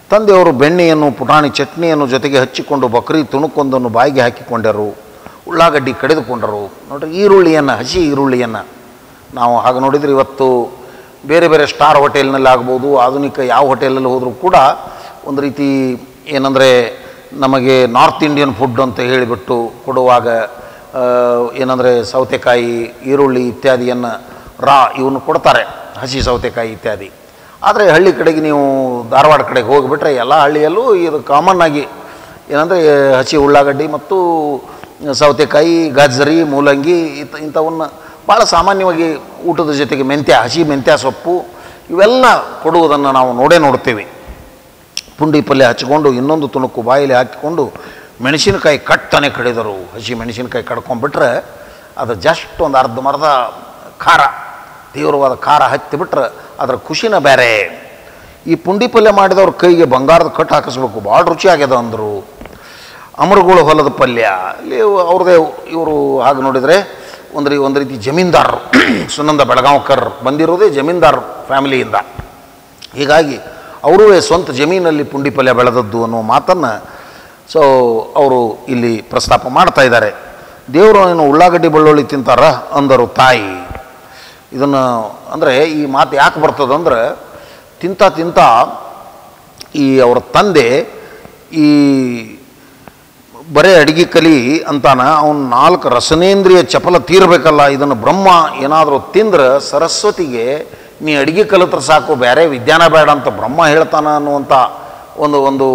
ತಂದೆಯವರು ಬೆಣ್ಣೆಯನ್ನು ಪುಟಾಣಿ ಚಟ್ನಿಯನ್ನು ಜೊತೆಗೆ ಹಚ್ಚಿಕೊಂಡು ಬಕ್ರಿ ತುಣುಕೊಂದನ್ನು ಬಾಯಿಗೆ ಹಾಕಿಕೊಂಡರು. ಉಳ್ಳಾಗಡ್ಡಿ ಕಡಿದುಕೊಂಡರು. ನೋಡ್ರಿ, ಈರುಳ್ಳಿಯನ್ನು, ಹಸಿ ಈರುಳ್ಳಿಯನ್ನು ನಾವು ಹಾಗೆ ನೋಡಿದರೆ ಇವತ್ತು ಬೇರೆ ಬೇರೆ ಸ್ಟಾರ್ ಹೋಟೆಲ್ನಲ್ಲಿ ಆಗ್ಬೋದು, ಆಧುನಿಕ ಯಾವ ಹೋಟೆಲಲ್ಲಿ ಹೋದರೂ ಕೂಡ ಒಂದು ರೀತಿ ಏನಂದರೆ ನಮಗೆ ನಾರ್ತ್ ಇಂಡಿಯನ್ ಫುಡ್ ಅಂತ ಹೇಳಿಬಿಟ್ಟು ಕೊಡುವಾಗ ಏನಂದರೆ ಸೌತೆಕಾಯಿ, ಈರುಳ್ಳಿ ಇತ್ಯಾದಿಯನ್ನು ರಾ ಇವನ್ನು ಕೊಡ್ತಾರೆ, ಹಸಿ ಸೌತೆಕಾಯಿ ಇತ್ಯಾದಿ. ಆದರೆ ಹಳ್ಳಿ ಕಡೆಗೆ ನೀವು ಧಾರವಾಡ ಕಡೆಗೆ ಹೋಗಿಬಿಟ್ರೆ ಎಲ್ಲ ಹಳ್ಳಿಯಲ್ಲೂ ಇದು ಕಾಮನ್ನಾಗಿ ಏನಂದರೆ ಹಸಿ ಉಳ್ಳಾಗಡ್ಡಿ ಮತ್ತು ಸೌತೆಕಾಯಿ, ಗಾಜರಿ, ಮೂಲಂಗಿ ಇಂಥ ಇಂಥವನ್ನು ಭಾಳ ಸಾಮಾನ್ಯವಾಗಿ ಊಟದ ಜೊತೆಗೆ ಮೆಂತ್ಯ, ಹಸಿ ಮೆಂತ್ಯ ಸೊಪ್ಪು ಇವೆಲ್ಲ ಕೊಡುವುದನ್ನು ನಾವು ನೋಡೇ ನೋಡ್ತೀವಿ. ಪುಂಡಿ ಪಲ್ಯ ಹಚ್ಕೊಂಡು ಇನ್ನೊಂದು ತುಣುಕು ಬಾಯಲ್ಲಿ ಹಾಕಿಕೊಂಡು ಮೆಣಸಿನಕಾಯಿ ಕಟ್ಟನೆ ಕಡಿದರು. ಹಸಿ ಮೆಣಸಿನಕಾಯಿ ಕಡ್ಕೊಂಡ್ಬಿಟ್ರೆ ಅದು ಜಸ್ಟ್ ಒಂದು ಅರ್ಧ ಮರ್ಧ ಖಾರ, ತೀವ್ರವಾದ ಖಾರ ಹತ್ತಿಬಿಟ್ರೆ ಅದರ ಖುಷಿನ ಬೇರೆ. ಈ ಪುಂಡಿ ಪಲ್ಯ ಮಾಡಿದವ್ರ ಕೈಗೆ ಬಂಗಾರದ ಕಟ್ಟು ಹಾಕಿಸ್ಬೇಕು, ಭಾಳ ರುಚಿಯಾಗ್ಯದ ಅಂದರು. ಅಮರುಗಳು ಹೊಲದ ಪಲ್ಯ ಅಲ್ಲಿ ಅವ್ರದ್ದೇ ಇವರು ಹಾಗೆ ನೋಡಿದರೆ ಒಂದು ರೀ ಒಂದು ರೀತಿ ಜಮೀನ್ದಾರರು. ಸುನಂದ ಬೆಳಗಾಂಕರ್ ಬಂದಿರೋದೇ ಜಮೀನ್ದಾರ್ ಫ್ಯಾಮಿಲಿಯಿಂದ. ಹೀಗಾಗಿ ಅವರೂ ಸ್ವಂತ ಜಮೀನಲ್ಲಿ ಪುಂಡಿ ಪಲ್ಯ ಬೆಳೆದದ್ದು ಅನ್ನೋ ಮಾತನ್ನು ಸೊ ಅವರು ಇಲ್ಲಿ ಪ್ರಸ್ತಾಪ ಮಾಡ್ತಾ ಇದ್ದಾರೆ. ದೇವರು ಏನು ಉಳ್ಳಾಗಡ್ಡಿ ಬೆಳ್ಳುಳ್ಳಿ ತಿಂತಾರ ಅಂದರು ತಾಯಿ. ಇದನ್ನು ಅಂದರೆ ಈ ಮಾತು ಯಾಕೆ ಬರ್ತದಂದ್ರೆ ತಿಂತ ತಿಂತ ಈ ಅವರ ತಂದೆ ಈ ಬರೇ ಅಡಿಗೆ ಕಲಿ ಅಂತಾನ, ಅವನು ನಾಲ್ಕು ರಸನೇಂದ್ರಿಯ ಚಪಲ ತೀರಬೇಕಲ್ಲ. ಇದನ್ನು ಬ್ರಹ್ಮ ಏನಾದರೂ ತಿಂದ್ರೆ ಸರಸ್ವತಿಗೆ ನೀ ಅಡಿಗೆ ಕಲಿತ್ರ ಸಾಕು, ಬೇರೆ ವಿಜ್ಞಾನ ಬೇಡ ಅಂತ ಬ್ರಹ್ಮ ಹೇಳ್ತಾನ ಅನ್ನುವಂಥ ಒಂದು ಒಂದು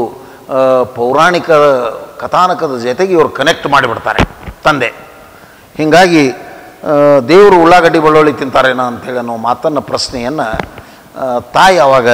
ಪೌರಾಣಿಕ ಕಥಾನಕದ ಜೊತೆಗೆ ಇವರು ಕನೆಕ್ಟ್ ಮಾಡಿಬಿಡ್ತಾರೆ ತಂದೆ. ಹೀಗಾಗಿ ದೇವರು ಉಳ್ಳಾಗಡ್ಡಿ ಬೆಳ್ಳುಳ್ಳಿ ತಿಂತಾರೇನೋ ಅಂಥೇಳಿ ಅನ್ನೋ ಮಾತನ್ನು ಪ್ರಶ್ನೆಯನ್ನು ತಾಯಿ ಆವಾಗ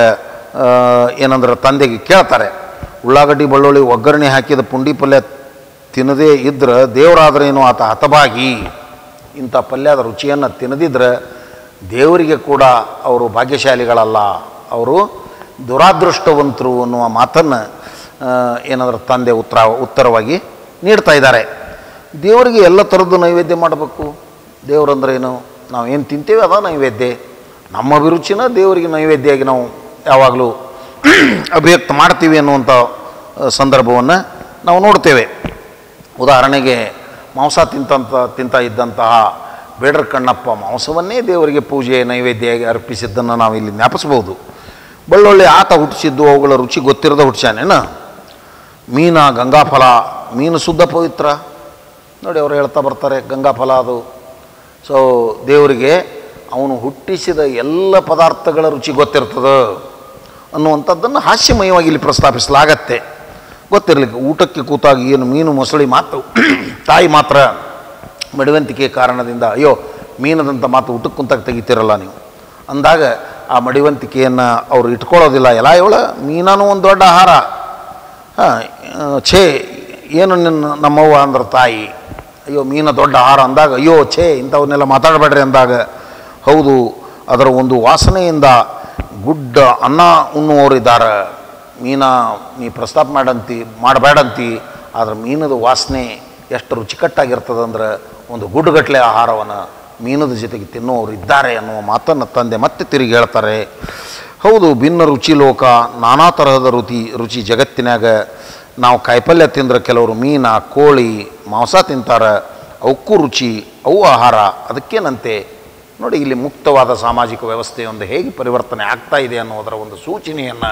ಏನಂದ್ರೆ ತಂದೆಗೆ ಕೇಳ್ತಾರೆ. ಉಳ್ಳಾಗಡ್ಡಿ ಬೆಳ್ಳುಳ್ಳಿ ಒಗ್ಗರಣೆ ಹಾಕಿದ ಪುಂಡಿ ಪಲ್ಯ ತಿನ್ನದೇ ಇದ್ರೆ ದೇವರಾದ್ರೇನು ಆತ ಹತಭಾಗಿ, ಇಂಥ ಪಲ್ಯದ ರುಚಿಯನ್ನು ತಿನ್ನದಿದ್ರೆ ದೇವರಿಗೆ ಕೂಡ ಅವರು ಭಾಗ್ಯಶಾಲಿಗಳಲ್ಲ, ಅವರು ದುರಾದೃಷ್ಟವಂತರು ಅನ್ನುವ ಮಾತನ್ನು ಏನಾದರೂ ತಂದೆ ಉತ್ತರ ಉತ್ತರವಾಗಿ ನೀಡ್ತಾ ಇದ್ದಾರೆ. ದೇವರಿಗೆ ಎಲ್ಲ ಥರದ್ದು ನೈವೇದ್ಯ ಮಾಡಬೇಕು. ದೇವರಂದ್ರೆ ಏನು, ನಾವು ಏನು ತಿಂತೇವೆ ಅದ ನೈವೇದ್ಯ. ನಮ್ಮ ಅಭಿರುಚಿನ ದೇವರಿಗೆ ನೈವೇದ್ಯವಾಗಿ ನಾವು ಯಾವಾಗಲೂ ಅಭಿವ್ಯಕ್ತ ಮಾಡ್ತೀವಿ ಅನ್ನುವಂಥ ಸಂದರ್ಭವನ್ನು ನಾವು ನೋಡ್ತೇವೆ. ಉದಾಹರಣೆಗೆ ಮಾಂಸ ತಿಂತಂಥ ತಿಂತ ಇದ್ದಂತಹ ಬೇಡರ ಕಣ್ಣಪ್ಪ ಮಾಂಸವನ್ನೇ ದೇವರಿಗೆ ಪೂಜೆ ನೈವೇದ್ಯವಾಗಿ ಅರ್ಪಿಸಿದ್ದನ್ನು ನಾವು ಇಲ್ಲಿ ಜ್ಞಾಪಿಸ್ಬೋದು. ಬೆಳ್ಳುಳ್ಳಿ ಆತ ಹುಟ್ಟಿಸಿದ್ದು ಅವುಗಳ ರುಚಿ ಗೊತ್ತಿರದ ಹುಟ್ಟಿಸ್ಯಾನೇನ. ಮೀನ ಗಂಗಾಫಲ, ಮೀನು ಶುದ್ಧ ಪವಿತ್ರ ನೋಡಿ ಅವರು ಹೇಳ್ತಾ ಬರ್ತಾರೆ, ಗಂಗಾಫಲ ಅದು. ಸೊ ದೇವರಿಗೆ ಅವನು ಹುಟ್ಟಿಸಿದ ಎಲ್ಲ ಪದಾರ್ಥಗಳ ರುಚಿ ಗೊತ್ತಿರ್ತದೆ ಅನ್ನುವಂಥದ್ದನ್ನು ಹಾಸ್ಯಮಯವಾಗಿ ಇಲ್ಲಿ ಪ್ರಸ್ತಾಪಿಸಲಾಗತ್ತೆ. ಗೊತ್ತಿರಲಿಕ್ಕೆ ಊಟಕ್ಕೆ ಕೂತಾಗ ಏನು ಮೀನು ಮೊಸಳಿ ಮಾತು ತಾಯಿ ಮಾತ್ರ ಮಡಿವಂತಿಕೆ ಕಾರಣದಿಂದ ಅಯ್ಯೋ ಮೀನದಂಥ ಮಾತು ಊಟಕ್ಕೆ ಕುಂತಾಗ ತೆಗಿತೀರಲ್ಲ ನೀವು ಅಂದಾಗ ಆ ಮಡಿವಂತಿಕೆಯನ್ನು ಅವರು ಇಟ್ಕೊಳ್ಳೋದಿಲ್ಲ. ಎಲ್ಲ ಇವಳ ಮೀನಾನು ಒಂದು ದೊಡ್ಡ ಆಹಾರ, ಹಾಂ ಛೇ ಏನು ನಿನ್ನ ನಮ್ಮವ್ವ ಅಂದ್ರೆ ತಾಯಿ, ಅಯ್ಯೋ ಮೀನ ದೊಡ್ಡ ಆಹಾರ ಅಂದಾಗ ಅಯ್ಯೋ ಛೇ ಇಂಥವನ್ನೆಲ್ಲ ಮಾತಾಡಬೇಡ್ರಿ ಅಂದಾಗ ಹೌದು ಅದರ ಒಂದು ವಾಸನೆಯಿಂದ ಗುಡ್ಡ ಅನ್ನ ಉಣ್ಣುವವರಿದ್ದಾರೆ. ಮೀನ ನೀ ಪ್ರಸ್ತಾಪ ಮಾಡಂತಿ ಮಾಡಬೇಡಂತಿ, ಆದ್ರೆ ಮೀನದ ವಾಸನೆ ಎಷ್ಟು ರುಚಿಕಟ್ಟಾಗಿರ್ತದಂದ್ರೆ ಒಂದು ಗುಡ್ಡುಗಟ್ಟಲೆ ಆಹಾರವನ್ನು ಮೀನದ ಜೊತೆಗೆ ತಿನ್ನುವವರು ಇದ್ದಾರೆ ಅನ್ನುವ ಮಾತನ್ನು ತಂದೆ ಮತ್ತೆ ತಿರುಗಿ ಹೇಳ್ತಾರೆ. ಹೌದು, ಭಿನ್ನ ರುಚಿ ಲೋಕ, ನಾನಾ ತರಹದ ರುಚಿ ರುಚಿ ಜಗತ್ತಿನಾಗ. ನಾವು ಕಾಯಿಪಲ್ಯ ತಿಂದ್ರೆ ಕೆಲವರು ಮೀನ ಕೋಳಿ ಮಾಂಸ ತಿಂತಾರೆ, ಅವಕ್ಕೂ ರುಚಿ, ಅವು ಆಹಾರ. ಅದಕ್ಕೇನಂತೆ ನೋಡಿ ಇಲ್ಲಿ ಮುಕ್ತವಾದ ಸಾಮಾಜಿಕ ವ್ಯವಸ್ಥೆಯೊಂದು ಹೇಗೆ ಪರಿವರ್ತನೆ ಆಗ್ತಾ ಇದೆ ಅನ್ನೋದರ ಒಂದು ಸೂಚನೆಯನ್ನು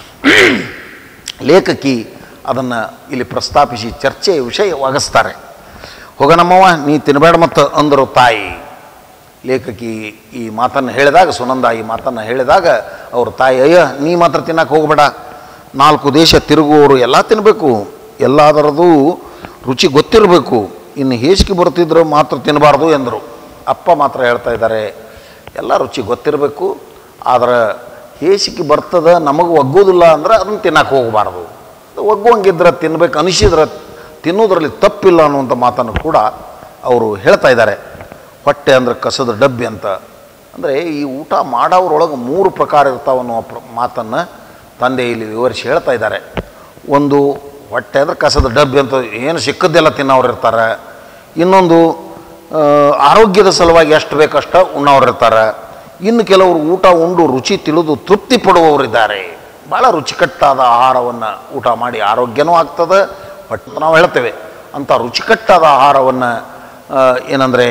ಲೇಖಕಿ ಅದನ್ನು ಇಲ್ಲಿ ಪ್ರಸ್ತಾಪಿಸಿ ಚರ್ಚೆಯ ವಿಷಯವಾಗಿಸ್ತಾರೆ. ಹೋಗ ನಮ್ಮವ್ವ ನೀ ತಿನ್ನಬೇಡ ಮತ್ತು ಅಂದರು ತಾಯಿ. ಲೇಖಕಿ ಈ ಮಾತನ್ನು ಹೇಳಿದಾಗ, ಸುನಂದ ಈ ಮಾತನ್ನು ಹೇಳಿದಾಗ ಅವ್ರ ತಾಯಿ ಅಯ್ಯ ನೀ ಮಾತ್ರ ತಿನ್ನಕ್ಕೆ ಹೋಗಬೇಡ, ನಾಲ್ಕು ದೇಶ ತಿರುಗುವವರು ಎಲ್ಲ ತಿನ್ನಬೇಕು, ಎಲ್ಲದರದ್ದು ರುಚಿ ಗೊತ್ತಿರಬೇಕು, ಇನ್ನು ಹೇಸಿಗೆ ಬರ್ತಿದ್ರು ಮಾತ್ರ ತಿನ್ನಬಾರ್ದು ಎಂದರು. ಅಪ್ಪ ಮಾತ್ರ ಹೇಳ್ತಾ ಇದ್ದಾರೆ ಎಲ್ಲ ರುಚಿ ಗೊತ್ತಿರಬೇಕು, ಆದರೆ ಹೇಸಿಗೆ ಬರ್ತದೆ ನಮಗೆ ಒಗ್ಗೋದಿಲ್ಲ ಅಂದ್ರೆ ಅದನ್ನು ತಿನ್ನಕ್ಕೆ ಹೋಗಬಾರ್ದು, ಒಗ್ಗುವಂಗಿದ್ರೆ ತಿನ್ಬೇಕು ಅನಿಸಿದ್ರೆ ತಿನ್ನೋದ್ರಲ್ಲಿ ತಪ್ಪಿಲ್ಲ ಅನ್ನುವಂಥ ಮಾತನ್ನು ಕೂಡ ಅವರು ಹೇಳ್ತಾ ಇದ್ದಾರೆ. ಹೊಟ್ಟೆ ಅಂದರೆ ಕಸದ ಡಬ್ಬಿ ಅಂತ. ಅಂದರೆ ಈ ಊಟ ಮಾಡೋರೊಳಗೆ ಮೂರು ಪ್ರಕಾರ ಇರ್ತಾವೆ ಅನ್ನೋ ಪ್ರ ಮಾತನ್ನು ತಂದೆ ಇಲ್ಲಿ ವಿವರಿಸಿ ಹೇಳ್ತಾ ಇದ್ದಾರೆ. ಒಂದು ಹೊಟ್ಟೆ ಅಂದರೆ ಕಸದ ಡಬ್ಬಿ ಅಂತ, ಏನು ಸಿಕ್ಕದ್ದೆಲ್ಲ ತಿನ್ನೋರು ಇರ್ತಾರೆ. ಇನ್ನೊಂದು ಆರೋಗ್ಯದ ಸಲುವಾಗಿ ಎಷ್ಟು ಬೇಕಷ್ಟ ಉಣ್ಣವ್ರು ಇರ್ತಾರೆ. ಇನ್ನು ಕೆಲವರು ಊಟ ಉಂಡು ರುಚಿ ತಿಳಿದು ತೃಪ್ತಿ ಪಡುವವರಿದ್ದಾರೆ. ಭಾಳ ರುಚಿಕಟ್ಟಾದ ಆಹಾರವನ್ನು ಊಟ ಮಾಡಿ ಆರೋಗ್ಯನೂ ಆಗ್ತದೆ. ಬಟ್ ನಾವು ಹೇಳ್ತೇವೆ ಅಂಥ ರುಚಿಕಟ್ಟಾದ ಆಹಾರವನ್ನು ಏನಂದರೆ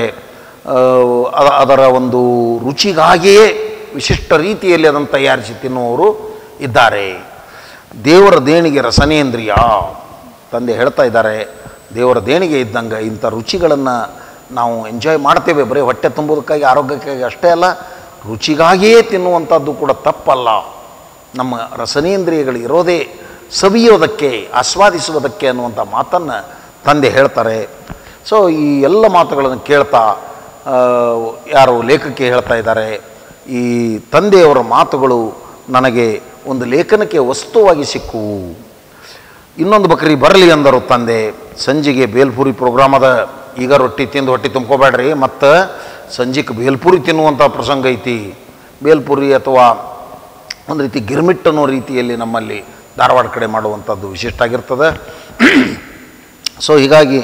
ಅದರ ಒಂದು ರುಚಿಗಾಗಿಯೇ ವಿಶಿಷ್ಟ ರೀತಿಯಲ್ಲಿ ಅದನ್ನು ತಯಾರಿಸಿ ತಿನ್ನುವವರು ಇದ್ದಾರೆ. ದೇವರ ದೇಣಿಗೆ ರಸನೇಂದ್ರಿಯ, ತಂದೆ ಹೇಳ್ತಾ ಇದ್ದಾರೆ, ದೇವರ ದೇಣಿಗೆ ಇದ್ದಂಗೆ ಇಂಥ ರುಚಿಗಳನ್ನು ನಾವು ಎಂಜಾಯ್ ಮಾಡ್ತೇವೆ. ಬರೀ ಹೊಟ್ಟೆ ತುಂಬೋದಕ್ಕಾಗಿ ಆರೋಗ್ಯಕ್ಕಾಗಿ ಅಷ್ಟೇ ಅಲ್ಲ, ರುಚಿಗಾಗಿಯೇ ತಿನ್ನುವಂಥದ್ದು ಕೂಡ ತಪ್ಪಲ್ಲ. ನಮ್ಮ ರಸನೇಂದ್ರಿಯಗಳು ಇರೋದೇ ಸವಿಯೋದಕ್ಕೆ, ಆಸ್ವಾದಿಸುವುದಕ್ಕೆ ಅನ್ನುವಂಥ ಮಾತನ್ನು ತಂದೆ ಹೇಳ್ತಾರೆ. ಸೊ ಈ ಎಲ್ಲ ಮಾತುಗಳನ್ನು ಕೇಳ್ತಾ ಯಾರು ಲೇಖಕಿ ಹೇಳ್ತಾ ಇದ್ದಾರೆ, ಈ ತಂದೆಯವರ ಮಾತುಗಳು ನನಗೆ ಒಂದು ಲೇಖನಕ್ಕೆ ವಸ್ತುವಾಗಿ ಸಿಕ್ಕುವು. ಇನ್ನೊಂದು ಬಕರಿ ಬರಲಿ ಅಂದರು ತಂದೆ. ಸಂಜೆಗೆ ಬೇಲ್ಪುರಿ ಪ್ರೋಗ್ರಾಮ್ ಅದ, ಈಗ ರೊಟ್ಟಿ ತಿಂದು ಹೊಟ್ಟೆ ತುಂಬ್ಕೋಬೇಡ್ರಿ, ಮತ್ತು ಸಂಜೆಗೆ ಬೇಲ್ಪುರಿ ತಿನ್ನುವಂಥ ಪ್ರಸಂಗ ಐತಿ. ಬೇಲ್ಪುರಿ ಅಥವಾ ಒಂದು ರೀತಿ ಗಿರ್ಮಿಟ್ ಅನ್ನೋ ರೀತಿಯಲ್ಲಿ ನಮ್ಮಲ್ಲಿ ಧಾರವಾಡ ಕಡೆ ಮಾಡುವಂಥದ್ದು ವಿಶಿಷ್ಟ ಆಗಿರ್ತದೆ. ಸೊ ಹೀಗಾಗಿ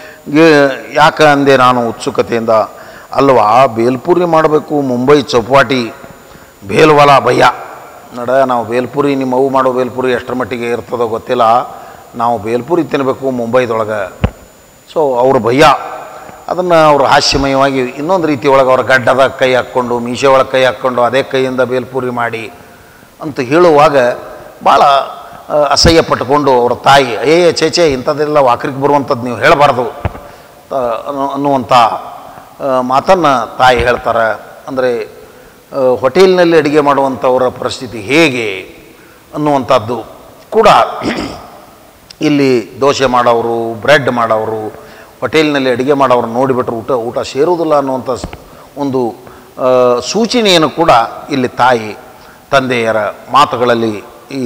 ಯಾಕೆ ಅಂದೆ ನಾನು ಉತ್ಸುಕತೆಯಿಂದ, ಅಲ್ವಾ ಬೇಲ್ಪುರಿ ಮಾಡಬೇಕು, ಮುಂಬೈ ಚೌಪಾಟಿ ಬೇಲ್ವಾಲ ಭಯ್ಯ ನಡ, ನಾವು ಬೇಲ್ಪುರಿ ನಿಮ್ಮ ಅವು ಮಾಡೋ ಬೇಲ್ಪುರಿ ಎಷ್ಟರ ಮಟ್ಟಿಗೆ ಇರ್ತದೋ ಗೊತ್ತಿಲ್ಲ, ನಾವು ಬೇಲ್ಪುರಿ ತಿನ್ನಬೇಕು ಮುಂಬೈದೊಳಗೆ. ಸೊ ಅವ್ರ ಭಯ್ಯ ಅದನ್ನು ಅವರು ಹಾಸ್ಯಮಯವಾಗಿ ಇನ್ನೊಂದು ರೀತಿ ಒಳಗೆ ಅವ್ರ ಗಡ್ಡದ ಕೈ ಹಾಕ್ಕೊಂಡು ಮೀಸೆ ಒಳಗೆ ಕೈ ಹಾಕ್ಕೊಂಡು ಅದೇ ಕೈಯಿಂದ ಬೇಲ್ಪುರಿ ಮಾಡಿ ಅಂತ ಹೇಳುವಾಗ ಭಾಳ ಅಸಹ್ಯ ಪಟ್ಟುಕೊಂಡು ಅವರ ತಾಯಿ, ಏ ಚೇಚೆ ಇಂಥದ್ದೆಲ್ಲ ವಾಕ್ರಿಗೆ ಬರುವಂಥದ್ದು ನೀವು ಹೇಳಬಾರ್ದು ಅನ್ನುವಂಥ ಮಾತನ್ನು ತಾಯಿ ಹೇಳ್ತಾರೆ. ಅಂದರೆ ಹೋಟೆಲ್ನಲ್ಲಿ ಅಡುಗೆ ಮಾಡುವಂಥವರ ಪರಿಸ್ಥಿತಿ ಹೇಗೆ ಅನ್ನುವಂಥದ್ದು ಕೂಡ ಇಲ್ಲಿ ದೋಸೆ ಮಾಡೋರು, ಬ್ರೆಡ್ ಮಾಡೋರು, ಹೋಟೆಲ್ನಲ್ಲಿ ಅಡುಗೆ ಮಾಡೋರು ನೋಡಿಬಿಟ್ರೆ ಊಟ ಊಟ ಸೇರುವುದಿಲ್ಲ ಅನ್ನುವಂಥ ಒಂದು ಸೂಚನೆಯನ್ನು ಕೂಡ ಇಲ್ಲಿ ತಾಯಿ ತಂದೆಯರ ಮಾತುಗಳಲ್ಲಿ ಈ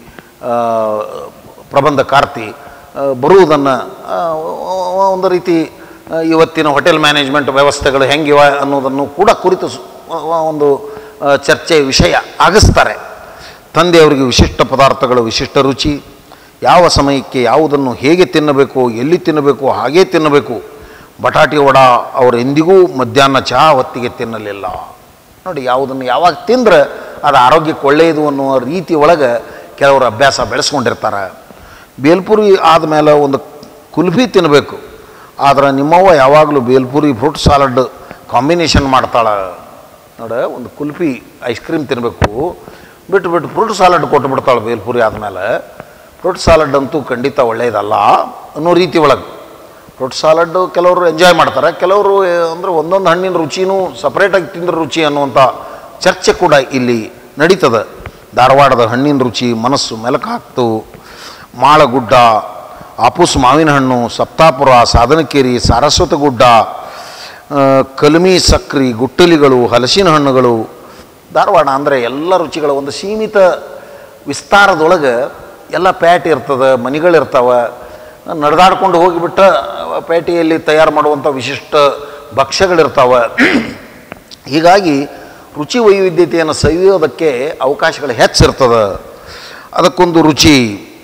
ಪ್ರಬಂಧ ಕಾರ್ತಿ ಬರುವುದನ್ನು ಒಂದು ರೀತಿ ಇವತ್ತಿನ ಹೋಟೆಲ್ ಮ್ಯಾನೇಜ್ಮೆಂಟ್ ವ್ಯವಸ್ಥೆಗಳು ಹೆಂಗಿವ ಅನ್ನೋದನ್ನು ಕೂಡ ಕುರಿತು ಒಂದು ಚರ್ಚೆ ವಿಷಯ ಆಗಿಸ್ತಾರೆ. ತಂದೆಯವರಿಗೆ ವಿಶಿಷ್ಟ ಪದಾರ್ಥಗಳು, ವಿಶಿಷ್ಟ ರುಚಿ, ಯಾವ ಸಮಯಕ್ಕೆ ಯಾವುದನ್ನು ಹೇಗೆ ತಿನ್ನಬೇಕು, ಎಲ್ಲಿ ತಿನ್ನಬೇಕು ಹಾಗೇ ತಿನ್ನಬೇಕು. ಬಟಾಟೆ ವಡ ಅವರು ಎಂದಿಗೂ ಮಧ್ಯಾಹ್ನ ಚಹಾ ಹೊತ್ತಿಗೆ ತಿನ್ನಲಿಲ್ಲ. ನೋಡಿ, ಯಾವುದನ್ನು ಯಾವಾಗ ತಿಂದ್ರೆ ಅದು ಆರೋಗ್ಯಕ್ಕೆ ಒಳ್ಳೆಯದು ಅನ್ನುವ ರೀತಿ ಒಳಗೆ ಕೆಲವರು ಅಭ್ಯಾಸ ಬೆಳೆಸ್ಕೊಂಡಿರ್ತಾರೆ. ಬೇಲ್ಪುರಿ ಆದಮೇಲೆ ಒಂದು ಕುಲ್ಫಿ ತಿನ್ನಬೇಕು, ಆದ್ರೆ ನಿಮ್ಮವ್ವ ಯಾವಾಗಲೂ ಬೇಲ್ಪುರಿ ಫ್ರೂಟ್ ಸಾಲಡ್ ಕಾಂಬಿನೇಷನ್ ಮಾಡ್ತಾಳೆ. ನೋಡ, ಒಂದು ಕುಲ್ಫಿ ಐಸ್ ಕ್ರೀಮ್ ತಿನ್ನಬೇಕು, ಬಿಟ್ಟು ಬಿಟ್ಟು ಫ್ರೂಟ್ ಸಾಲಡ್ ಕೊಟ್ಟು ಬಿಡ್ತಾಳೆ ಬೇಲ್ಪುರಿ ಆದಮೇಲೆ. ಫ್ರೂಟ್ ಸಾಲಡ್ ಅಂತೂ ಖಂಡಿತ ಒಳ್ಳೆಯದಲ್ಲ ಅನ್ನೋ ರೀತಿ ಒಳಗೆ. ಫ್ರೂಟ್ ಸಾಲಡ್ಡು ಕೆಲವರು ಎಂಜಾಯ್ ಮಾಡ್ತಾರೆ, ಕೆಲವರು ಅಂದರೆ ಒಂದೊಂದು ಹಣ್ಣಿನ ರುಚಿನೂ ಸಪ್ರೇಟಾಗಿ ತಿಂದ್ರೆ ರುಚಿ ಅನ್ನುವಂಥ ಚರ್ಚೆ ಕೂಡ ಇಲ್ಲಿ ನಡೀತದೆ. ಧಾರವಾಡದ ಹಣ್ಣಿನ ರುಚಿ ಮನಸ್ಸು ಮೆಲಕು ಹಾಕ್ತು. ಮಾಳಗುಡ್ಡ, ಆಪೂಸ್ ಮಾವಿನ ಹಣ್ಣು, ಸಪ್ತಾಪುರ, ಸಾಧನಕೇರಿ, ಸಾರಸ್ವತಗುಡ್ಡ, ಕಲ್ಮಿ ಸಕ್ರಿ, ಗುಟ್ಟಲಿಗಳು, ಹಲಸಿನ ಹಣ್ಣುಗಳು. ಧಾರವಾಡ ಅಂದರೆ ಎಲ್ಲ ರುಚಿಗಳ ಒಂದು ಸೀಮಿತ ವಿಸ್ತಾರದೊಳಗೆ ಎಲ್ಲ ಪ್ಯಾಟಿ ಇರ್ತದೆ, ಮನೆಗಳಿರ್ತಾವೆ. ನಡೆದಾಡ್ಕೊಂಡು ಹೋಗಿಬಿಟ್ಟ ಪೇಟೆಯಲ್ಲಿ ತಯಾರು ಮಾಡುವಂಥ ವಿಶಿಷ್ಟ ಭಕ್ಷ್ಯಗಳಿರ್ತಾವೆ. ಹೀಗಾಗಿ ರುಚಿ ವೈವಿಧ್ಯತೆಯನ್ನು ಸವಿಯೋದಕ್ಕೆ ಅವಕಾಶಗಳು ಹೆಚ್ಚಿರ್ತದೆ. ಅದಕ್ಕೊಂದು ರುಚಿ.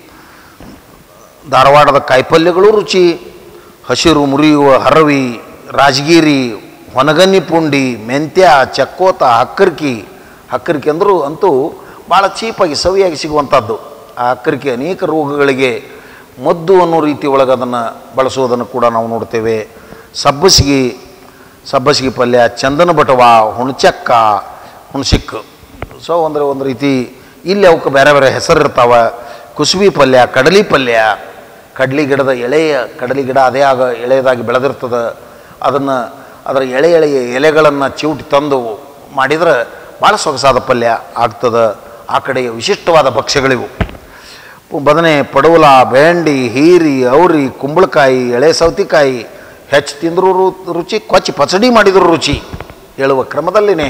ಧಾರವಾಡದ ಕಾಯಿಪಲ್ಯಗಳು ರುಚಿ, ಹಸಿರು ಮುರಿಯುವ ಹರವಿ, ರಾಜಗಿರಿ, ಹೊನಗನ್ನಿ ಪುಂಡಿ, ಮೆಂತ್ಯ, ಚಕ್ಕೋತ, ಹಕ್ಕರಿಕಿ. ಹಕ್ಕರಿಕೆ ಅಂದರೂ ಅಂತೂ ಭಾಳ ಚೀಪಾಗಿ ಸವಿಯಾಗಿ ಸಿಗುವಂಥದ್ದು. ಆ ಹಕ್ಕರಿಕೆ ಅನೇಕ ರೋಗಗಳಿಗೆ ಮದ್ದು ಅನ್ನೋ ರೀತಿ ಒಳಗೆ ಅದನ್ನು ಬಳಸೋದನ್ನು ಕೂಡ ನಾವು ನೋಡ್ತೇವೆ. ಸಬ್ಬಸಿಗೆ, ಸಬ್ಬಸಿಗೆ ಪಲ್ಯ, ಚಂದನ ಬಟವ, ಹುಣಚಕ್ಕ, ಹುಣಸಿಕ್. ಸೊ ಅಂದರೆ ಒಂದು ರೀತಿ ಇಲ್ಲಿ ಅವಕ್ಕೆ ಬೇರೆ ಬೇರೆ ಹೆಸರಿರ್ತಾವೆ. ಕುಸುಬಿ ಪಲ್ಯ, ಕಡಲಿ ಪಲ್ಯ, ಕಡಲಿ ಗಿಡದ ಎಳೆಯ ಕಡಲಿ ಗಿಡ ಅದೇ ಆಗ ಎಳೆಯದಾಗಿ ಬೆಳೆದಿರ್ತದೆ. ಅದನ್ನು ಅದರ ಎಳೆ ಎಳೆಯ ಎಲೆಗಳನ್ನು ಚಿವುಟಿ ತಂದು ಮಾಡಿದರೆ ಭಾಳ ಸೊಗಸಾದ ಪಲ್ಯ ಆಗ್ತದೆ. ಆ ಕಡೆಯ ವಿಶಿಷ್ಟವಾದ ಭಕ್ಷ್ಯಗಳಿವು. ಬದನೆ, ಪಡವಲ, ಬೆಂಡಿ, ಹೀರಿ, ಔರಿ, ಕುಂಬಳಕಾಯಿ, ಎಳೆ ಸೌತಿಕಾಯಿ. ಹೆಚ್ಚು ತಿಂದರೂ ರುಚಿ, ಕೊಚ್ಚಿ ಪಚಡಿ ಮಾಡಿದರೂ ರುಚಿ ಹೇಳುವ ಕ್ರಮದಲ್ಲಿನೇ